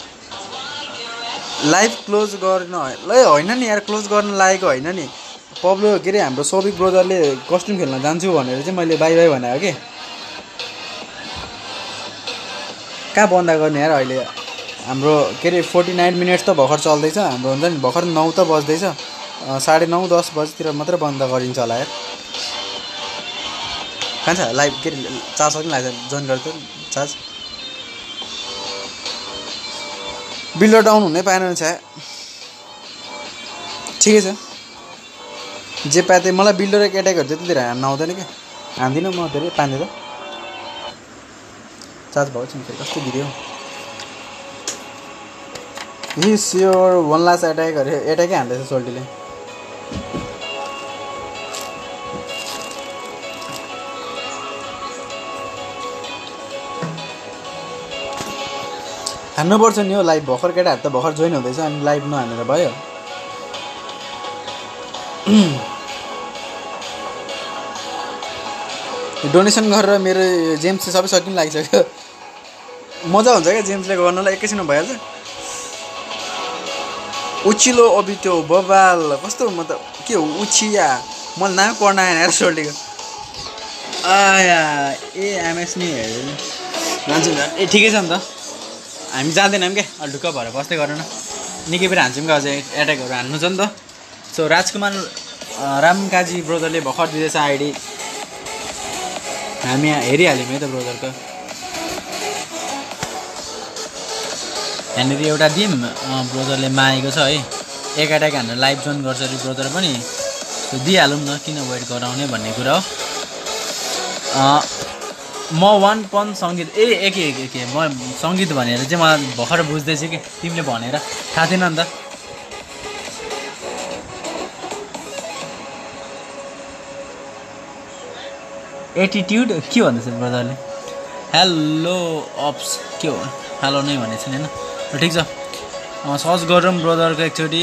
लाइभ क्लोज गर्न ल होइन नि यार क्लोज गर्न लागेको होइन नि पब्लो के अरे हाम्रो सौभिक ब्रदरले कस्ट्युम खेल्न जान्छु भनेर चाहिँ मैले बाई बाई भनेको कि कहाँ बन्द गर्ने यार अहिले हाम्रो के अरे फोर्टी नाइन मिनट्स त भर्खर चल्दैछ हाम्रो हुन्छ नि भर्खर नौ त बज्दैछ साढे नौ दस बजीतिर मात्रै बन्द गरिन्छ होला यार खान्छ लाइभ के अरे चार्ज पनि लाग्छ जोइन गर्छ चार्ज बिल्डर डाउन हुनै पाएन छ ठिकै छ जे पाए त्यही मलाई बिल्डर एट्याकहरू त्यति धेरै हान्न आउँदैन क्या हान्दिनँ म धेरै पाँदै त चार्ज भएको छ फेरि कस्तो भिडियो हिस योर वान लास्ट एट्याकहरू एट्याकै हान्दैछ सोल्टीले हान्नुपर्छ नि हो लाइभ। भर्खर केटाहरू त भर्खर जोइन हुँदैछ अनि लाइभ नहानेर भयो। डोनेसन गरेर मेरो जेम्स चाहिँ सबै सकिन लागिसक्यो। मजा हुन्छ क्या जेम्सले गर्नलाई, एकैछिनमा भइहाल्छ। उचिलो अबितो बबाल कस्तो म त के हो उचिया मलाई नाम पढ्न आएन यार सोल्टीको। आया ए एमएस नि हेर्नु जान्छु ए ठिकै छ नि त। हामी जाँदैनौँ क्या अलि ढुक्क भएर बस्दै गरेन निकै बेर हान्छौँ क्या अझै एट्याकहरू हान्नु छ नि त। सो राजकुमार रामकाजी ब्रोदरले भर्खर दिँदैछ आइडी। हामी यहाँ हेरिहाल्यौँ है त ब्रोदरको। यहाँनिर एउटा दिम ब्रोदरले मागेको छ है। एक एट्याक हानेर लाइभ जोइन गर्छ अरे ब्रोदर पनि। दिइहालौँ न किन वेट गराउने भन्ने कुरा हो। म वान पन सङ्गीत ए एके एके के म सङ्गीत भनेर चाहिँ म भर्खर बुझ्दैछु कि तिमीले भनेर थाहा थिएन नि त। एटिट्युड के भन्दैछ ब्रदरले? हेलो अप्स के हो हेलो नै भनेको छैन होइन। ठिक छ सर्च गरौँ ब्रदरको एकचोटि।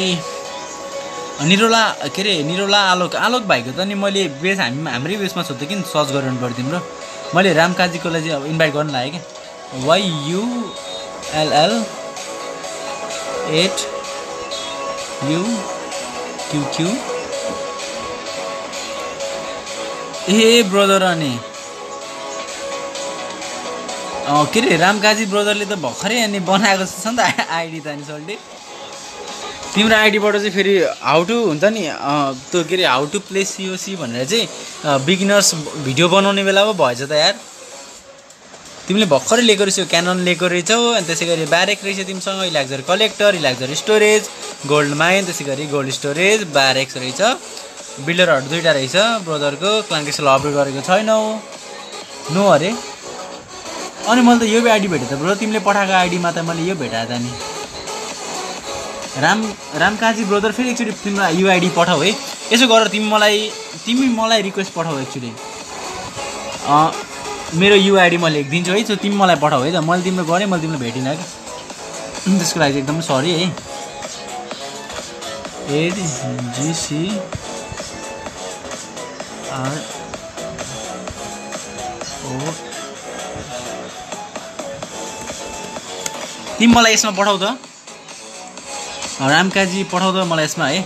निरोला के अरे निरोला आलोक आलोक भाइको त नि मैले बेस हामी हाम्रै बेसमा सोध्थेँ कि सर्च गरेर पऱ्यो तिम्रो। मैले रामकाजीकोलाई चाहिँ अब इन्भाइट गर्नु लागेँ क्या। वाइ युएलएल एट यु क्यु ए ब्रदर अनि के अरे रामकाजी ब्रदरले त भर्खरै अनि बनाएको छ नि त आइडी त अनि सोल्टी। तिम्रो आइडीबाट चाहिँ फेरि हाउ टु हुन्छ नि त्यो के अरे हाउ टु प्ले सिओसी भनेर चाहिँ बिगिनर्स भिडियो बनाउने बेला पो भएछ त यार। तिमीले भर्खरै लिएको रहेछौ क्यानन लिएको रहेछौ अनि त्यसै गरी ब्यारेक रहेछ तिमीसँग। Elixir collector elixir storage gold mine त्यसै गरी गोल्ड स्टोरेज ब्यारेक्स रहेछ। बिल्डरहरू दुइटा रहेछ ब्रदरको। क्लान क्रिस्टल अपडेट गरेको छैनौ नो अरे। अनि मैले त यो आइडी भेटेँ त ब्रदर तिमीले पठाएको आइडीमा त मैले यो भेटाएँ त नि। राम रामकाजी ब्रदर फेरि एकचोटि तिम्रो युआइडी पठाऊ है। यसो गर तिमी मलाई तिमी मलाई रिक्वेस्ट पठाऊ एक्चुअली। मेरो युआइडी म लेखिदिन्छु है। सो तिमी मलाई पठाऊ है त। मैले तिम्रो गरेँ मैले तिमीलाई भेटिनँ कि त्यसको लागि चाहिँ एकदमै सरी है। एजिसी आर ओ तिमी मलाई यसमा पठाऊ त रामकाजी पठाउ त मलाई यसमा है।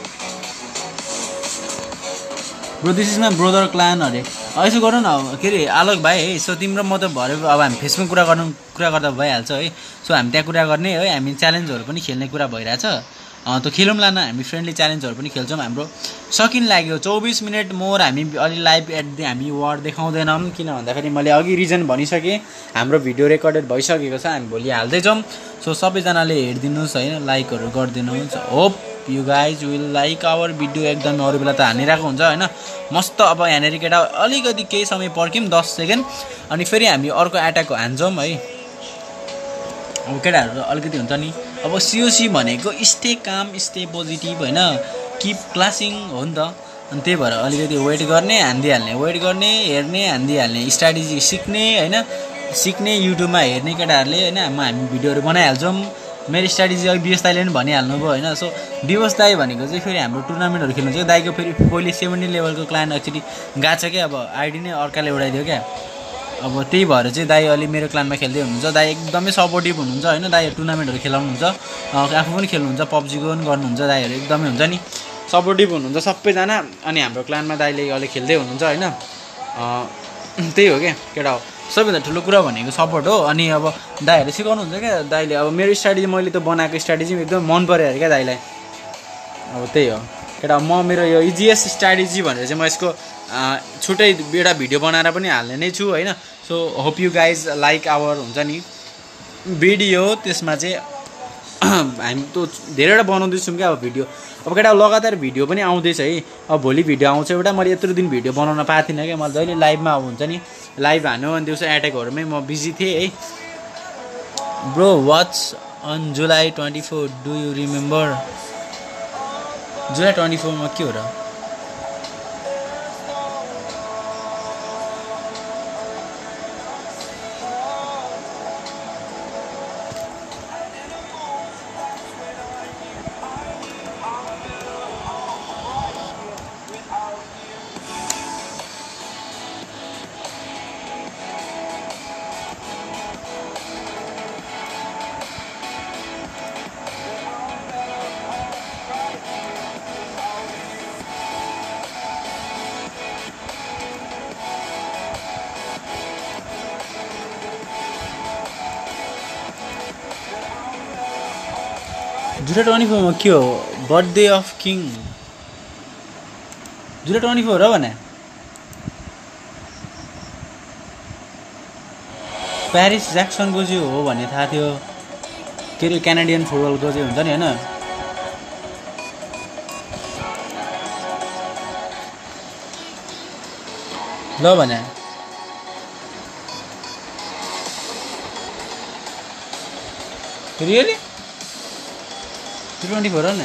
Bro this is my brother clan अरे। यसो गर न के अरे आलोक भाइ है। सो तिम्रो म त भरे अब हामी फेसबुक कुरा गर्नु कुरा गर्दा भइहाल्छ है। सो हामी त्यहाँ कुरा गर्ने है। हामी च्यालेन्जहरू पनि खेल्ने कुरा भइरहेछ। त्यो खेलौँला न हामी फ्रेन्डली च्यालेन्जहरू पनि खेल्छौँ। हाम्रो सकिन लाग्यो चौबिस मिनट मोर हामी अलि लाइभ एट हामी वार्ड देखाउँदैनौँ किन भन्दाखेरि मैले अघि रिजन भनिसकेँ हाम्रो भिडियो रेकर्डेड भइसकेको छ। हामी भोलि हाल्दैछौँ। सो सबैजनाले हेरिदिनुहोस् होइन लाइकहरू गरिदिनुहोस्। Hope you guys will like our video. एकदम अरू बेला त हानिरहेको हुन्छ होइन मस्त। अब यहाँनिर केटा अलिकति केही समय पर्ख्यौँ दस सेकेन्ड अनि फेरि हामी अर्को एट्याक हान्छौँ है। अब केटाहरू अलिकति हुन्छ नि अब सिओसी भनेको स्टे काम स्टे पोजिटिभ होइन किप क्लासिङ हो नि त। अनि त्यही भएर अलिकति वेट गर्ने हानिदिइहाल्ने वेट गर्ने हेर्ने हानिदिइहाल्ने स्ट्राटेजी सिक्ने होइन सिक्ने युट्युबमा हेर्ने केटाहरूले होइन म हामी भिडियोहरू बनाइहाल्छौँ। मेरो स्ट्राटेजी अघि विवेश दाइले पनि भनिहाल्नु भयो होइन। सो विवेश दाई भनेको चाहिँ फेरि हाम्रो टुर्नामेन्टहरू खेल्नु चाहिँ दाइको फेरि पहिले सेभेन्टी लेभलको क्लान एक्चुअली गएको छ क्या। अब आइडी नै अर्काले उडाइदियो क्या। अब त्यही भएर चाहिँ दाइ अलि मेरो क्लानमा खेल्दै हुनुहुन्छ। दाइ एकदमै सपोर्टिभ हुनुहुन्छ होइन। दाइ टुर्नामेन्टहरू खेलाउनुहुन्छ आफू पनि खेल्नुहुन्छ पब्जीको पनि गर्नुहुन्छ। दाइहरू एकदमै हुन्छ नि सपोर्टिभ हुनुहुन्छ सबैजना। अनि हाम्रो क्लानमा दाइले अलि खेल्दै हुनुहुन्छ होइन। त्यही हो क्या केटा हो सबैभन्दा ठुलो कुरा भनेको सपोर्ट हो। अनि अब दाइहरूले सिकाउनुहुन्छ क्या दाइले अब मेरो स्ट्राटेजी मैले त बनाएको स्ट्राटेजी एकदम मन पऱ्यो अरे क्या दाइलाई। अब त्यही हो केटा म मेरो यो इजिएस्ट स्ट्राटेजी भनेर चाहिँ म यसको छुट्टै एउटा भिडियो बनाएर पनि हाल्ने नै छु होइन। So hope you guys like our हुन्छ नि भिडियो। त्यसमा चाहिँ हामी त धेरैवटा बनाउँदैछौँ क्या अब भिडियो। अब केटा लगातार भिडियो पनि आउँदैछ है। अब भोलि भिडियो आउँछ एउटा। मैले यत्रो दिन भिडियो बनाउन पाएको थिइनँ क्या। मैले जहिले लाइभमा अब हुन्छ नि लाइभ हान्यो अनि दिउँसो एट्याकहरूमै म बिजी थिएँ है। Bro what's on July twenty four do you remember? July twenty फोरमा के हो र? जुलाई ट्वेन्टी फोरमा के हो birthday of king July twenty four हो भने प्यारिस ज्याक्सनको चाहिँ हो भन्ने थाहा थियो के अरे क्यानाडियन फुटबलको चाहिँ हुन्छ नि होइन ल भने रियली ट्वेन्टी फोर हो नि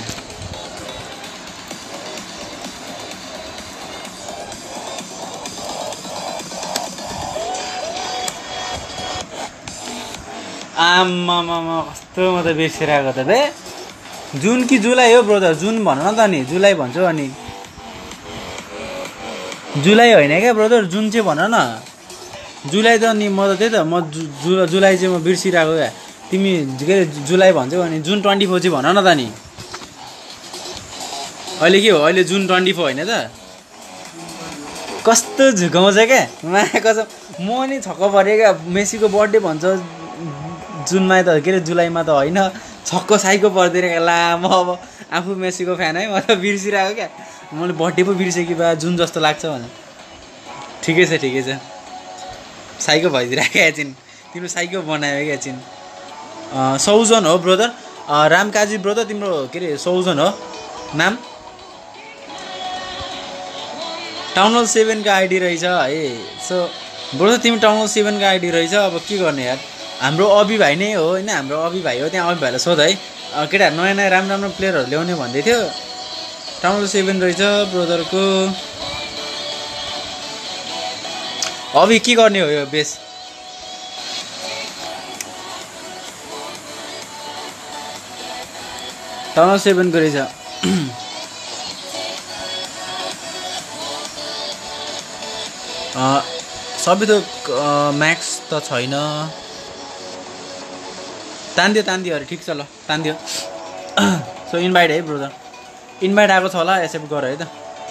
आमामामा कस्तो म त बिर्सेर आएको त बे जुन कि जुलाई हो ब्रदर जुन भन न त नि जुलाई भन्छु अनि जुलाई होइन क्या ब्रदर जुन चाहिँ भन न जुलाई त नि म त त्यही त म जु जुलाई चाहिँ म बिर्सिरहेको क्या तिमी के अरे जुलाई भन्छौ अनि जुन ट्वेन्टी फोर चाहिँ भन न त नि अहिले के हो अहिले जुन ट्वेन्टी फोर होइन त कस्तो झुकाउँछ क्या माया कसम म नि छक्क परेँ क्या मेसीको बर्थडे भन्छ जुनमा त के अरे जुलाईमा त होइन छक्क साइको पर्दैन क्या ला म अब आफू मेसीको फ्यान है म त बिर्सिरहेको क्या मैले बर्थडे पो बिर्सेँ कि बा जुन जस्तो लाग्छ भने ठिकै छ ठिकै छ साइको भइदिरहेको एकछिन तिम्रो साइको बनायो क्या एकछिन सौजन हो ब्रदर रामकाजी ब्रदर तिम्रो के अरे सौजन हो नाम टाउन हल सेभेनको आइडी रहेछ है सो ब्रदर तिमी टाउन हल सेभेनको आइडी रहेछ अब के गर्ने यार हाम्रो अभि भाइ नै हो होइन हाम्रो अभि भाइ हो त्यहाँ अभि भाइलाई सोध है केटाहरू नयाँ नयाँ राम्रो राम्रो प्लेयरहरू ल्याउने भन्दै थियो टाउन हल सेभेन रहेछ ब्रदरको अभि के गर्ने हो यो बेस टाउन हल सेभेनको रहेछ सबै त म्याक्स त छैन तान्दियो तान्दियो अरे ठिक छ ल तान्दियो सो इन्भाइट है ब्रदर इन्भाइट आएको छ होला एक्सेप्ट गर है त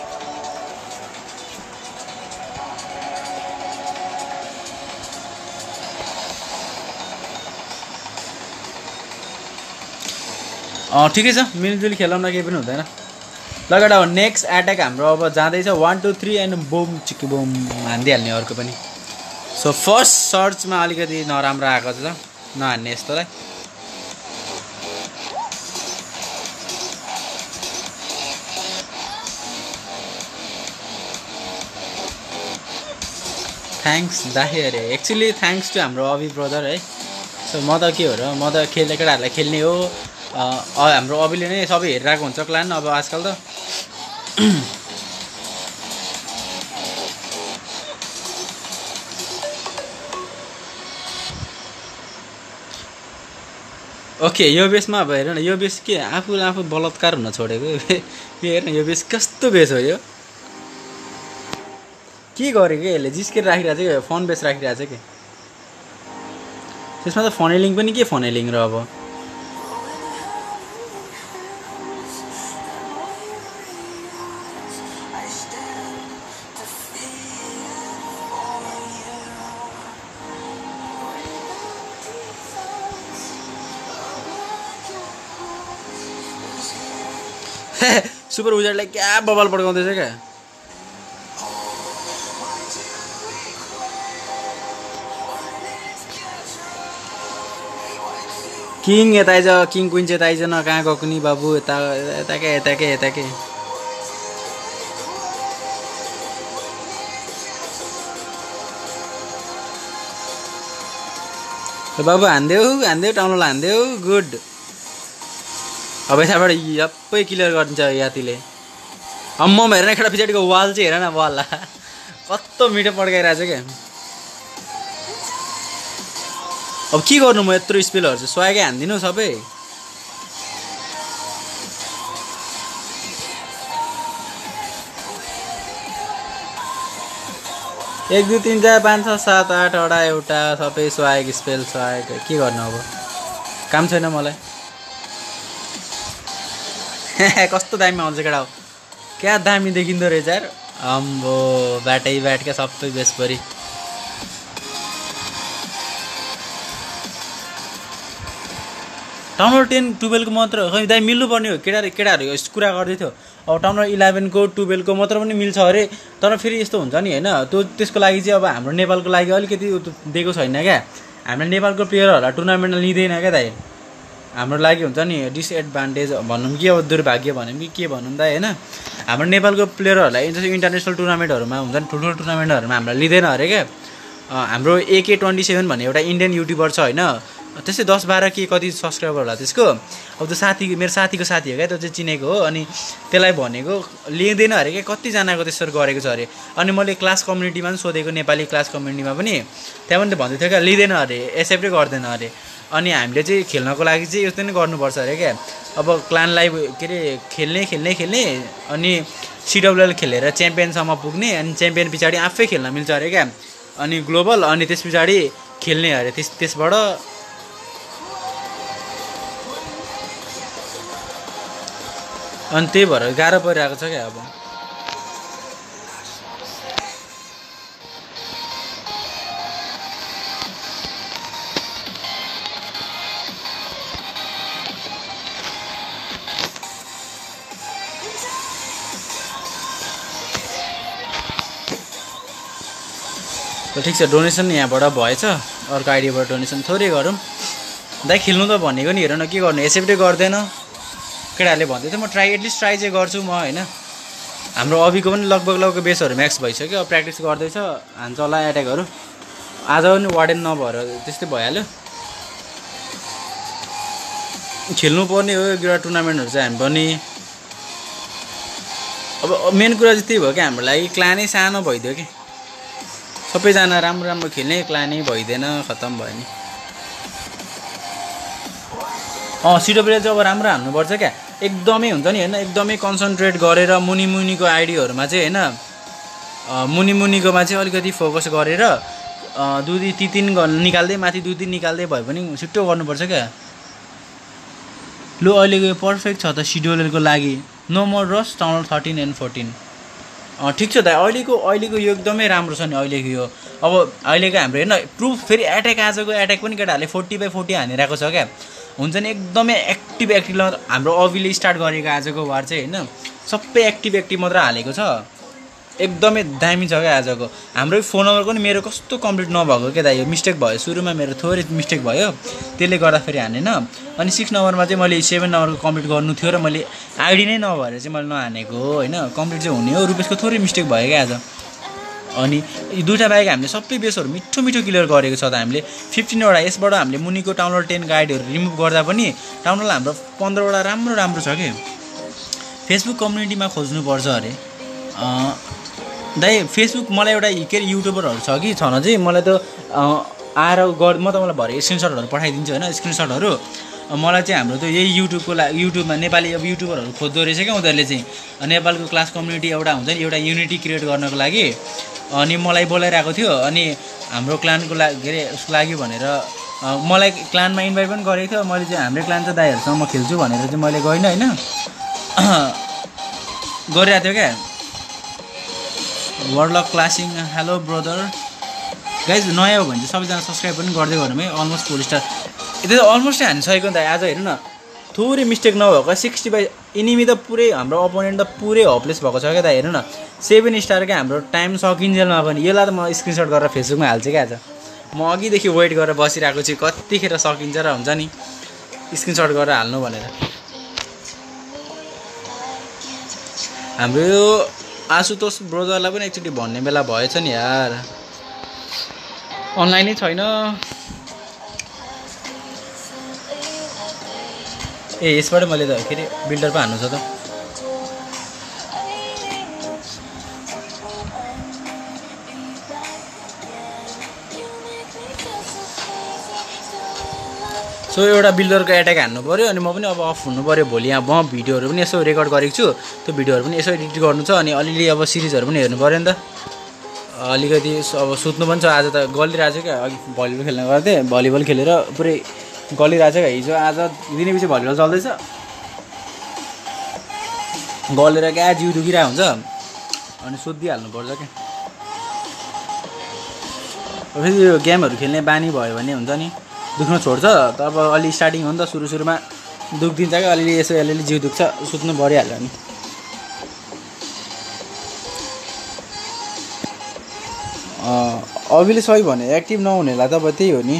अँ ठिकै छ मिलजुली खेलौँ न केही पनि हुँदैन ल केटा हो नेक्स्ट एट्याक हाम्रो अब जाँदैछ one two three and bomb चिक्की बोम हानिदिइहाल्ने अर्को पनि सो फर्स्ट सर्चमा अलिकति नराम्रो आएको छ नहान्ने यस्तोलाई थ्याङ्क्स दाही अरे एक्चुली थ्याङ्क्स टु हाम्रो अभि ब्रदर है सो म त के हो र म त खेल्ने केटाहरूलाई खेल्ने हो हाम्रो अभिले नै सबै हेरिरहेको हुन्छ क्लान अब आजकल त ओके यो बेसमा अब हेर न यो बेस के आफू आफू बलात्कार हुन छोडेको यो हेर न यो बेस कस्तो बेस हो यो के गरेको यसले जिस्केर राखिरहेको छ कि फोन बेस राखिरहेको छ कि त्यसमा त फनेलिङ पनि के फनेलिङ र अब सुपर उजाडलाई क्या बबल पड्काउँदैछ क्या किङ यता आइज किङ क्विन चाहिँ यता आइज न कहाँ गएको नि बाबु यता यता के यता के यता के बाबु हान्देऊ हान्देऊ टाउनलाई हान्देऊ गुड अब यताबाट सबै क्लियर गरिदिन्छ यातीले अम्म हेर न केटा पछाडिको वाल चाहिँ हेर न वाल कस्तो मिठो पड्काइरहेको छ क्या अब के गर्नु म यत्रो स्पेलहरू चाहिँ स्वागै हान्दिनु सबै एक दुई तिन चार पाँच छ सात आठ वटा एउटा सबै स्वाग स्पेल स्वाग के गर्नु अब काम छैन मलाई कस्तो दामी आउँछ केटा हो क्या दामी देखिँदो रहेछ यार अम्बो बाटै बाट क्या सबै बेसभरि टाउन हल टेन टुवेल्भको मात्र खै दाइ मिल्नुपर्ने हो केटा केटाहरू यस्तो कुरा गर्दै थियो अब टाउन हल इलेभेनको टुवेल्भको मात्र पनि मिल्छ अरे तर फेरि यस्तो हुन्छ नि होइन त्यो त्यसको लागि चाहिँ अब हाम्रो नेपालको लागि अलिकति दिएको छैन क्या हाम्रो नेपालको प्लेयरहरूलाई टुर्नामेन्टमा लिँदैन क्या दाइ हाम्रो लागि हुन्छ नि डिसएडभान्टेज भनौँ कि अब दुर्भाग्य भनौँ कि के भनौँ दाइ होइन हाम्रो नेपालको प्लेयरहरूलाई जस्तो इन्टरनेसनल टुर्नामेन्टहरूमा हुन्छ नि ठुल्ठुलो टुर्नामेन्टहरूमा हामीलाई लिँदैन अरे क्या हाम्रो एके ट्वेन्टी सेभेन भन्ने एउटा इन्डियन युट्युबर छ होइन त्यस्तै दस बाह्र के कति सब्सक्राइबर होला त्यसको अब त्यो साथी मेरो साथीको साथी हो क्या त्यो चाहिँ चिनेको हो अनि त्यसलाई भनेको लिँदैन अरे क्या कतिजनाको त्यसरी गरेको छ अरे अनि मैले क्लास कम्युनिटीमा पनि सोधेको नेपाली क्लास कम्युनिटीमा पनि त्यहाँ पनि भन्दै थियो क्या लिँदैन अरे एक्सेप्टै गर्दैन अरे अनि हामीले चाहिँ खेल्नको लागि चाहिँ यस्तो नै गर्नुपर्छ अरे क्या अब क्लानलाई के अरे खेल्ने खेल्ने खेल्ने अनि सिडब्लुएल खेलेर च्याम्पियनसम्म पुग्ने अनि च्याम्पियन पछाडि आफै खेल्न मिल्छ अरे क्या अनि ग्लोबल अनि त्यस पछाडि खेल्ने अरे त्यस त्यसबाट अनि त्यही भएर गाह्रो परिरहेको छ क्या अब ठिक छ डोनेसन यहाँबाट भएछ अर्को आइडीबाट डोनेसन थोरै गरौँ दाइ खेल्नु त भनेको नि हेर न के गर्नु एक्सेप्टै गर्दैन केटाहरूले भन्दै थियो म ट्राई एटलिस्ट ट्राई चाहिँ गर्छु म होइन हाम्रो अभिको पनि लगभग लगभग बेसहरू म्याक्स भइसक्यो अब प्र्याक्टिस गर्दैछ हान्छ होला एट्याकहरू आज पनि वार्डेन नभएर त्यस्तै भइहाल्यो खेल्नुपर्ने हो एउटा टुर्नामेन्टहरू चाहिँ हामी पनि अब मेन कुरा चाहिँ त्यही भयो क्या हाम्रो लागि क्लानै सानो भइदियो कि सबैजना राम्रो राम्रो खेल्ने क्लानै भइदिएन खत्तम भयो नि अँ सिडब्लुएल चाहिँ अब राम्रो हाल्नुपर्छ क्या एकदमै हुन्छ नि होइन एकदमै कन्सन्ट्रेट गरेर मुनि मुनिको आइडीहरूमा चाहिँ होइन मुनि मुनिकोमा चाहिँ अलिकति फोकस गरेर दुई दुई ती तिन निकाल्दै माथि दुई तिन निकाल्दै भयो भने छिट्टो गर्नुपर्छ क्या लु अहिलेको यो पर्फेक्ट छ त सिडब्लुएलको लागि नो मोर रस टाउन थर्टिन एन्ड फोर्टिन अँ ठिक छ त अहिलेको अहिलेको यो एकदमै राम्रो छ नि अहिलेको यो अब अहिलेको हाम्रो हेर्न प्रुफ फेरि एट्याक आजको एट्याक पनि केटाहरूले फोर्टी बाई फोर्टी हानिरहेको छ क्या हुन्छ नि एकदमै एक्टिभ एक्टिभ हाम्रो अभिले स्टार्ट गरेको आजको वार चाहिँ होइन सबै एक्टिभ एक्टिभ मात्र हालेको छ एकदमै दामी छ क्या आजको हाम्रो फोन नम्बर पनि मेरो कस्तो कम्प्लिट नभएको क्या दाइ यो मिस्टेक भयो सुरुमा मेरो थोरै मिस्टेक भयो त्यसले गर्दाखेरि हानेन अनि सिक्स नम्बरमा चाहिँ मैले सेभेन नम्बरको कम्प्लिट गर्नु थियो र मैले आइडी नै नभएर चाहिँ मैले नहानेको हो होइन कम्प्लिट चाहिँ हुने हो रुपेशको थोरै मिस्टेक भयो क्या आज अनि दुईवटा बाहेक हामीले सबै बेसहरू मिठो मिठो क्लियर गरेको छ त हामीले फिफ्टिनवटा यसबाट हामीले मुनिको टाउन हल टेन गाइडहरू रिमुभ गर्दा पनि टाउन हल हाम्रो पन्ध्रवटा राम्रो राम्रो छ कि फेसबुक कम्युनिटीमा खोज्नुपर्छ अरे दाइ फेसबुक मलाई एउटा के अरे युट्युबरहरू छ कि छन चाहिँ मलाई त आएर गर म त मलाई भरे स्क्रिनसटहरू पठाइदिन्छु होइन स्क्रिनसटहरू मलाई चाहिँ हाम्रो त यही युट्युबको लागि युट्युबमा नेपाली अब युट्युबरहरू खोज्दो रहेछ क्या उनीहरूले चाहिँ नेपालको क्लास कम्युनिटी एउटा हुन्छ नि एउटा युनिटी क्रिएट गर्नको लागि अनि मलाई बोलाइरहेको थियो अनि हाम्रो क्लानको लागि के अरे उसको लागि भनेर मलाई क्लानमा इन्भाइट पनि गरेको थियो मैले चाहिँ हाम्रो क्लान चाहिँ दाइहरूसँग म खेल्छु भनेर चाहिँ मैले गइनँ होइन गरिरहेको थियो क्या world clashing hello brother guys नयाँ हो भने चाहिँ सबैजना सब्सक्राइब पनि गर्दै गरौँ है अलमोस्ट फोर स्टार यति त अलमोस्टै हानिसकेको नि त आज हेर्नु न थोरै मिस्टेक नभएको सिक्सटी बाई इनिमी त पुरै हाम्रो अपोनेन्ट त पुरै हपलेस भएको छ क्या त हेर्नु न सेभेन स्टार क्या हाम्रो टाइम सकिन्जेलमा पनि यसलाई त म स्क्रिनसट गरेर फेसबुकमा हाल्छु क्या आज म अघिदेखि वेट गरेर बसिरहेको छु कतिखेर सकिन्छ र हुन्छ नि स्क्रिनसट गरेर हाल्नु भनेर हाम्रो यो आशुतोष ब्रोदरलाई पनि एकचोटि भन्ने बेला भएछ नि यार अनलाइनै छैन ए यसबाट मैले त के अरे बिल्डर पो हान्नु छ त सो एउटा बिल्डरको एट्याक हान्नु पऱ्यो अनि म पनि अब अफ हुनु पऱ्यो भोलि यहाँ म भिडियोहरू पनि यसो रेकर्ड गरेको छु त्यो भिडियोहरू पनि यसो एडिट गर्नु छ अनि अलिअलि अब सिरिजहरू पनि हेर्नु पऱ्यो नि त अलिकति अब सुत्नु पनि छ आज त गलिरहेको छ क्या अघि भलिबल खेल्न गएको थिएँ भलिबल खेलेर पुरै गलिरहेको छ क्या हिजो आज दिनै पछि भलिबल चल्दैछ गलेर क्या जिउ दुखिरहेको हुन्छ अनि सुत्दिहाल्नुपर्छ क्या फेरि यो गेमहरू खेल्ने बानी भयो भने हुन्छ नि दुख्न छोड्छ। त अब अलि स्टार्टिङ हो नि त, सुरु सुरुमा दुख्दिन्छ क्या, अलिअलि यसो अलिअलि जिउ दुख्छ, सुत्नु परिहाल्यो नि। अभिले सही भने एक्टिभ नहुनेलाई त अब त्यही हो नि,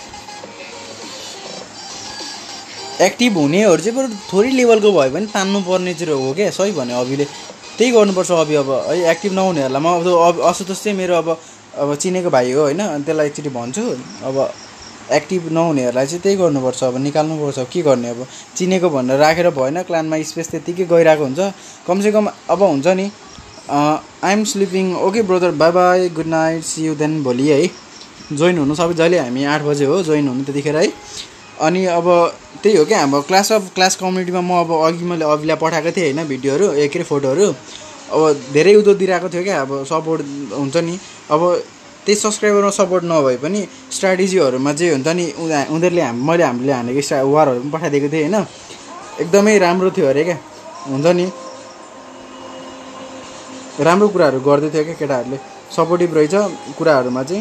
एक्टिभ हुनेहरू चाहिँ बरु थोरै लेभलको भयो भने तान्नु पर्ने चाहिँ हो क्या। सही भने अभिले त्यही गर्नुपर्छ अभि। अब है एक्टिभ नहुनेहरूलाई म अब असुतोष चाहिँ मेरो अब अब चिनेको भाइ हो होइन, अनि त्यसलाई एकचोटि भन्छु। अब एक्टिभ नहुनेहरूलाई चाहिँ त्यही गर्नुपर्छ, अब निकाल्नुपर्छ, के गर्ने। अब चिनेको भनेर राखेर भएन, क्लानमा स्पेस त्यत्तिकै गइरहेको हुन्छ। कमसेकम अब हुन्छ नि, I am sleeping, okay brother, bye bye, good night, see you then. भोलि है जोइन हुनु सबै जहिले, हामी आठ बजे हो जोइन हुनु त्यतिखेर है। अनि अब त्यही हो क्या, हाम्रो क्लास अफ क्लास कम्युनिटीमा म अब अघि मैले अभिलाई पठाएको थिएँ होइन भिडियोहरू, एक के अरे फोटोहरू। अब धेरै उदो दिइरहेको थियो क्या, अब सपोर्ट हुन्छ नि। अब त्यही सब्सक्राइबरमा सपोर्ट नभए पनि स्ट्राटेजीहरूमा चाहिँ हुन्छ नि, उनीहरूले हाम मैले हामीले हानेको स्टा वारहरू पनि पठाइदिएको थिएँ होइन, एकदमै राम्रो थियो अरे क्या। हुन्छ नि राम्रो कुराहरू गर्दै थियो क्या केटाहरूले, सपोर्टिभ रहेछ कुराहरूमा चाहिँ।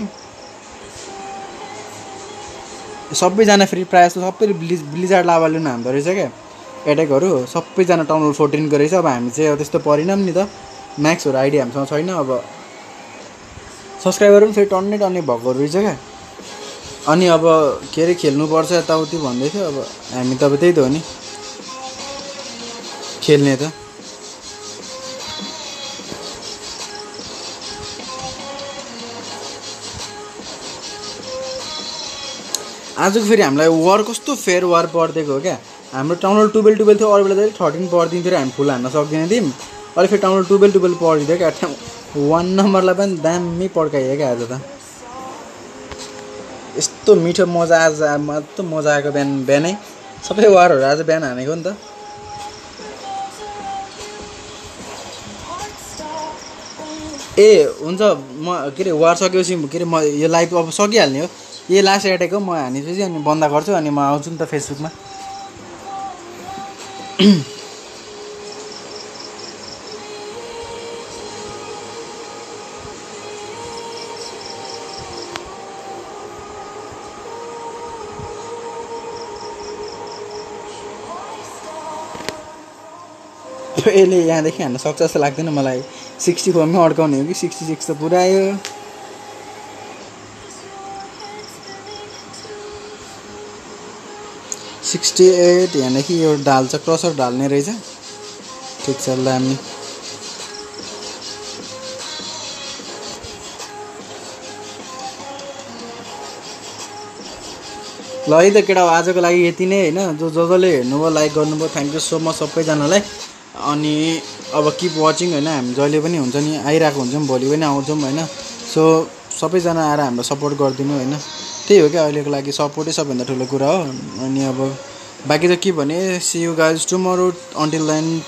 सबैजना फेरि प्रायः जस्तो सबै ब्लिज ब्लिजार्ड लाभाले पनि हान्दो रहेछ क्या एट्याकहरू, सबैजना टाउन हल फोर्टिनको रहेछ। अब हामी चाहिँ अब त्यस्तो परिणाम नि त, म्याक्सहरू आइडिया हामीसँग छैन। अब सब्सक्राइबर पनि फेरि टन्नै टन्नै भएको रहेछ क्या। अनि अब के अरे खेल्नुपर्छ यताउति भन्दै थियो। अब हामी त अब त्यही त हो नि खेल्ने त। आजको फेरि हामीलाई वार कस्तो फेयर वार परिदिएको हो क्या। हाम्रो टाउन हल टुवेल्भ टुवेल्भ थियो, अरू बेला चाहिँ थर्टिन परिदिन्थ्यो र हामी फुल हान्न सक्दैन थियौँ। अहिले फेरि टाउन हल टुवेल्भ टुवेल्भ परिदियो क्या, वान नम्बरलाई पनि दामी पड्काइयो क्या आज त। यस्तो मिठो मजा आज यस्तो मजा आएको बिहान बिहानै, सबै वारहरू आज बिहान हानेको नि त। ए हुन्छ, म के अरे वार सकेपछि के अरे म यो लाइभ अब सकिहाल्ने हो, यही लास्ट एट्याक हो। म हानेपछि अनि बन्द गर्छु, अनि म आउँछु नि त फेसबुकमा। यसले यहाँदेखि हान्न सक्छ जस्तो लाग्दैन मलाई। सिक्सटी फोरमै अड्काउने हो कि सिक्सटी सिक्स त पुरा आयो। सिक्सटी एट यहाँदेखि यो ढाल्छ, क्रसर ढाल्ने रहेछ। ठिक छ दामी। ल है त केटा, आजको लागि यति नै होइन। जो जसले हेर्नुभयो लाइक गर्नुभयो, थ्याङ्क यू सो मच सबैजनालाई। अनि अब किप वाचिङ होइन, हामी जहिले पनि हुन्छ नि आइरहेको हुन्छौँ, भोलि पनि आउँछौँ होइन। सो सबैजना आएर हामीलाई सपोर्ट गरिदिनु होइन, त्यही हो क्या अहिलेको लागि। सपोर्टै सबभन्दा ठुलो कुरा हो। अनि अब बाँकी त के भने, see you guys tomorrow, until then.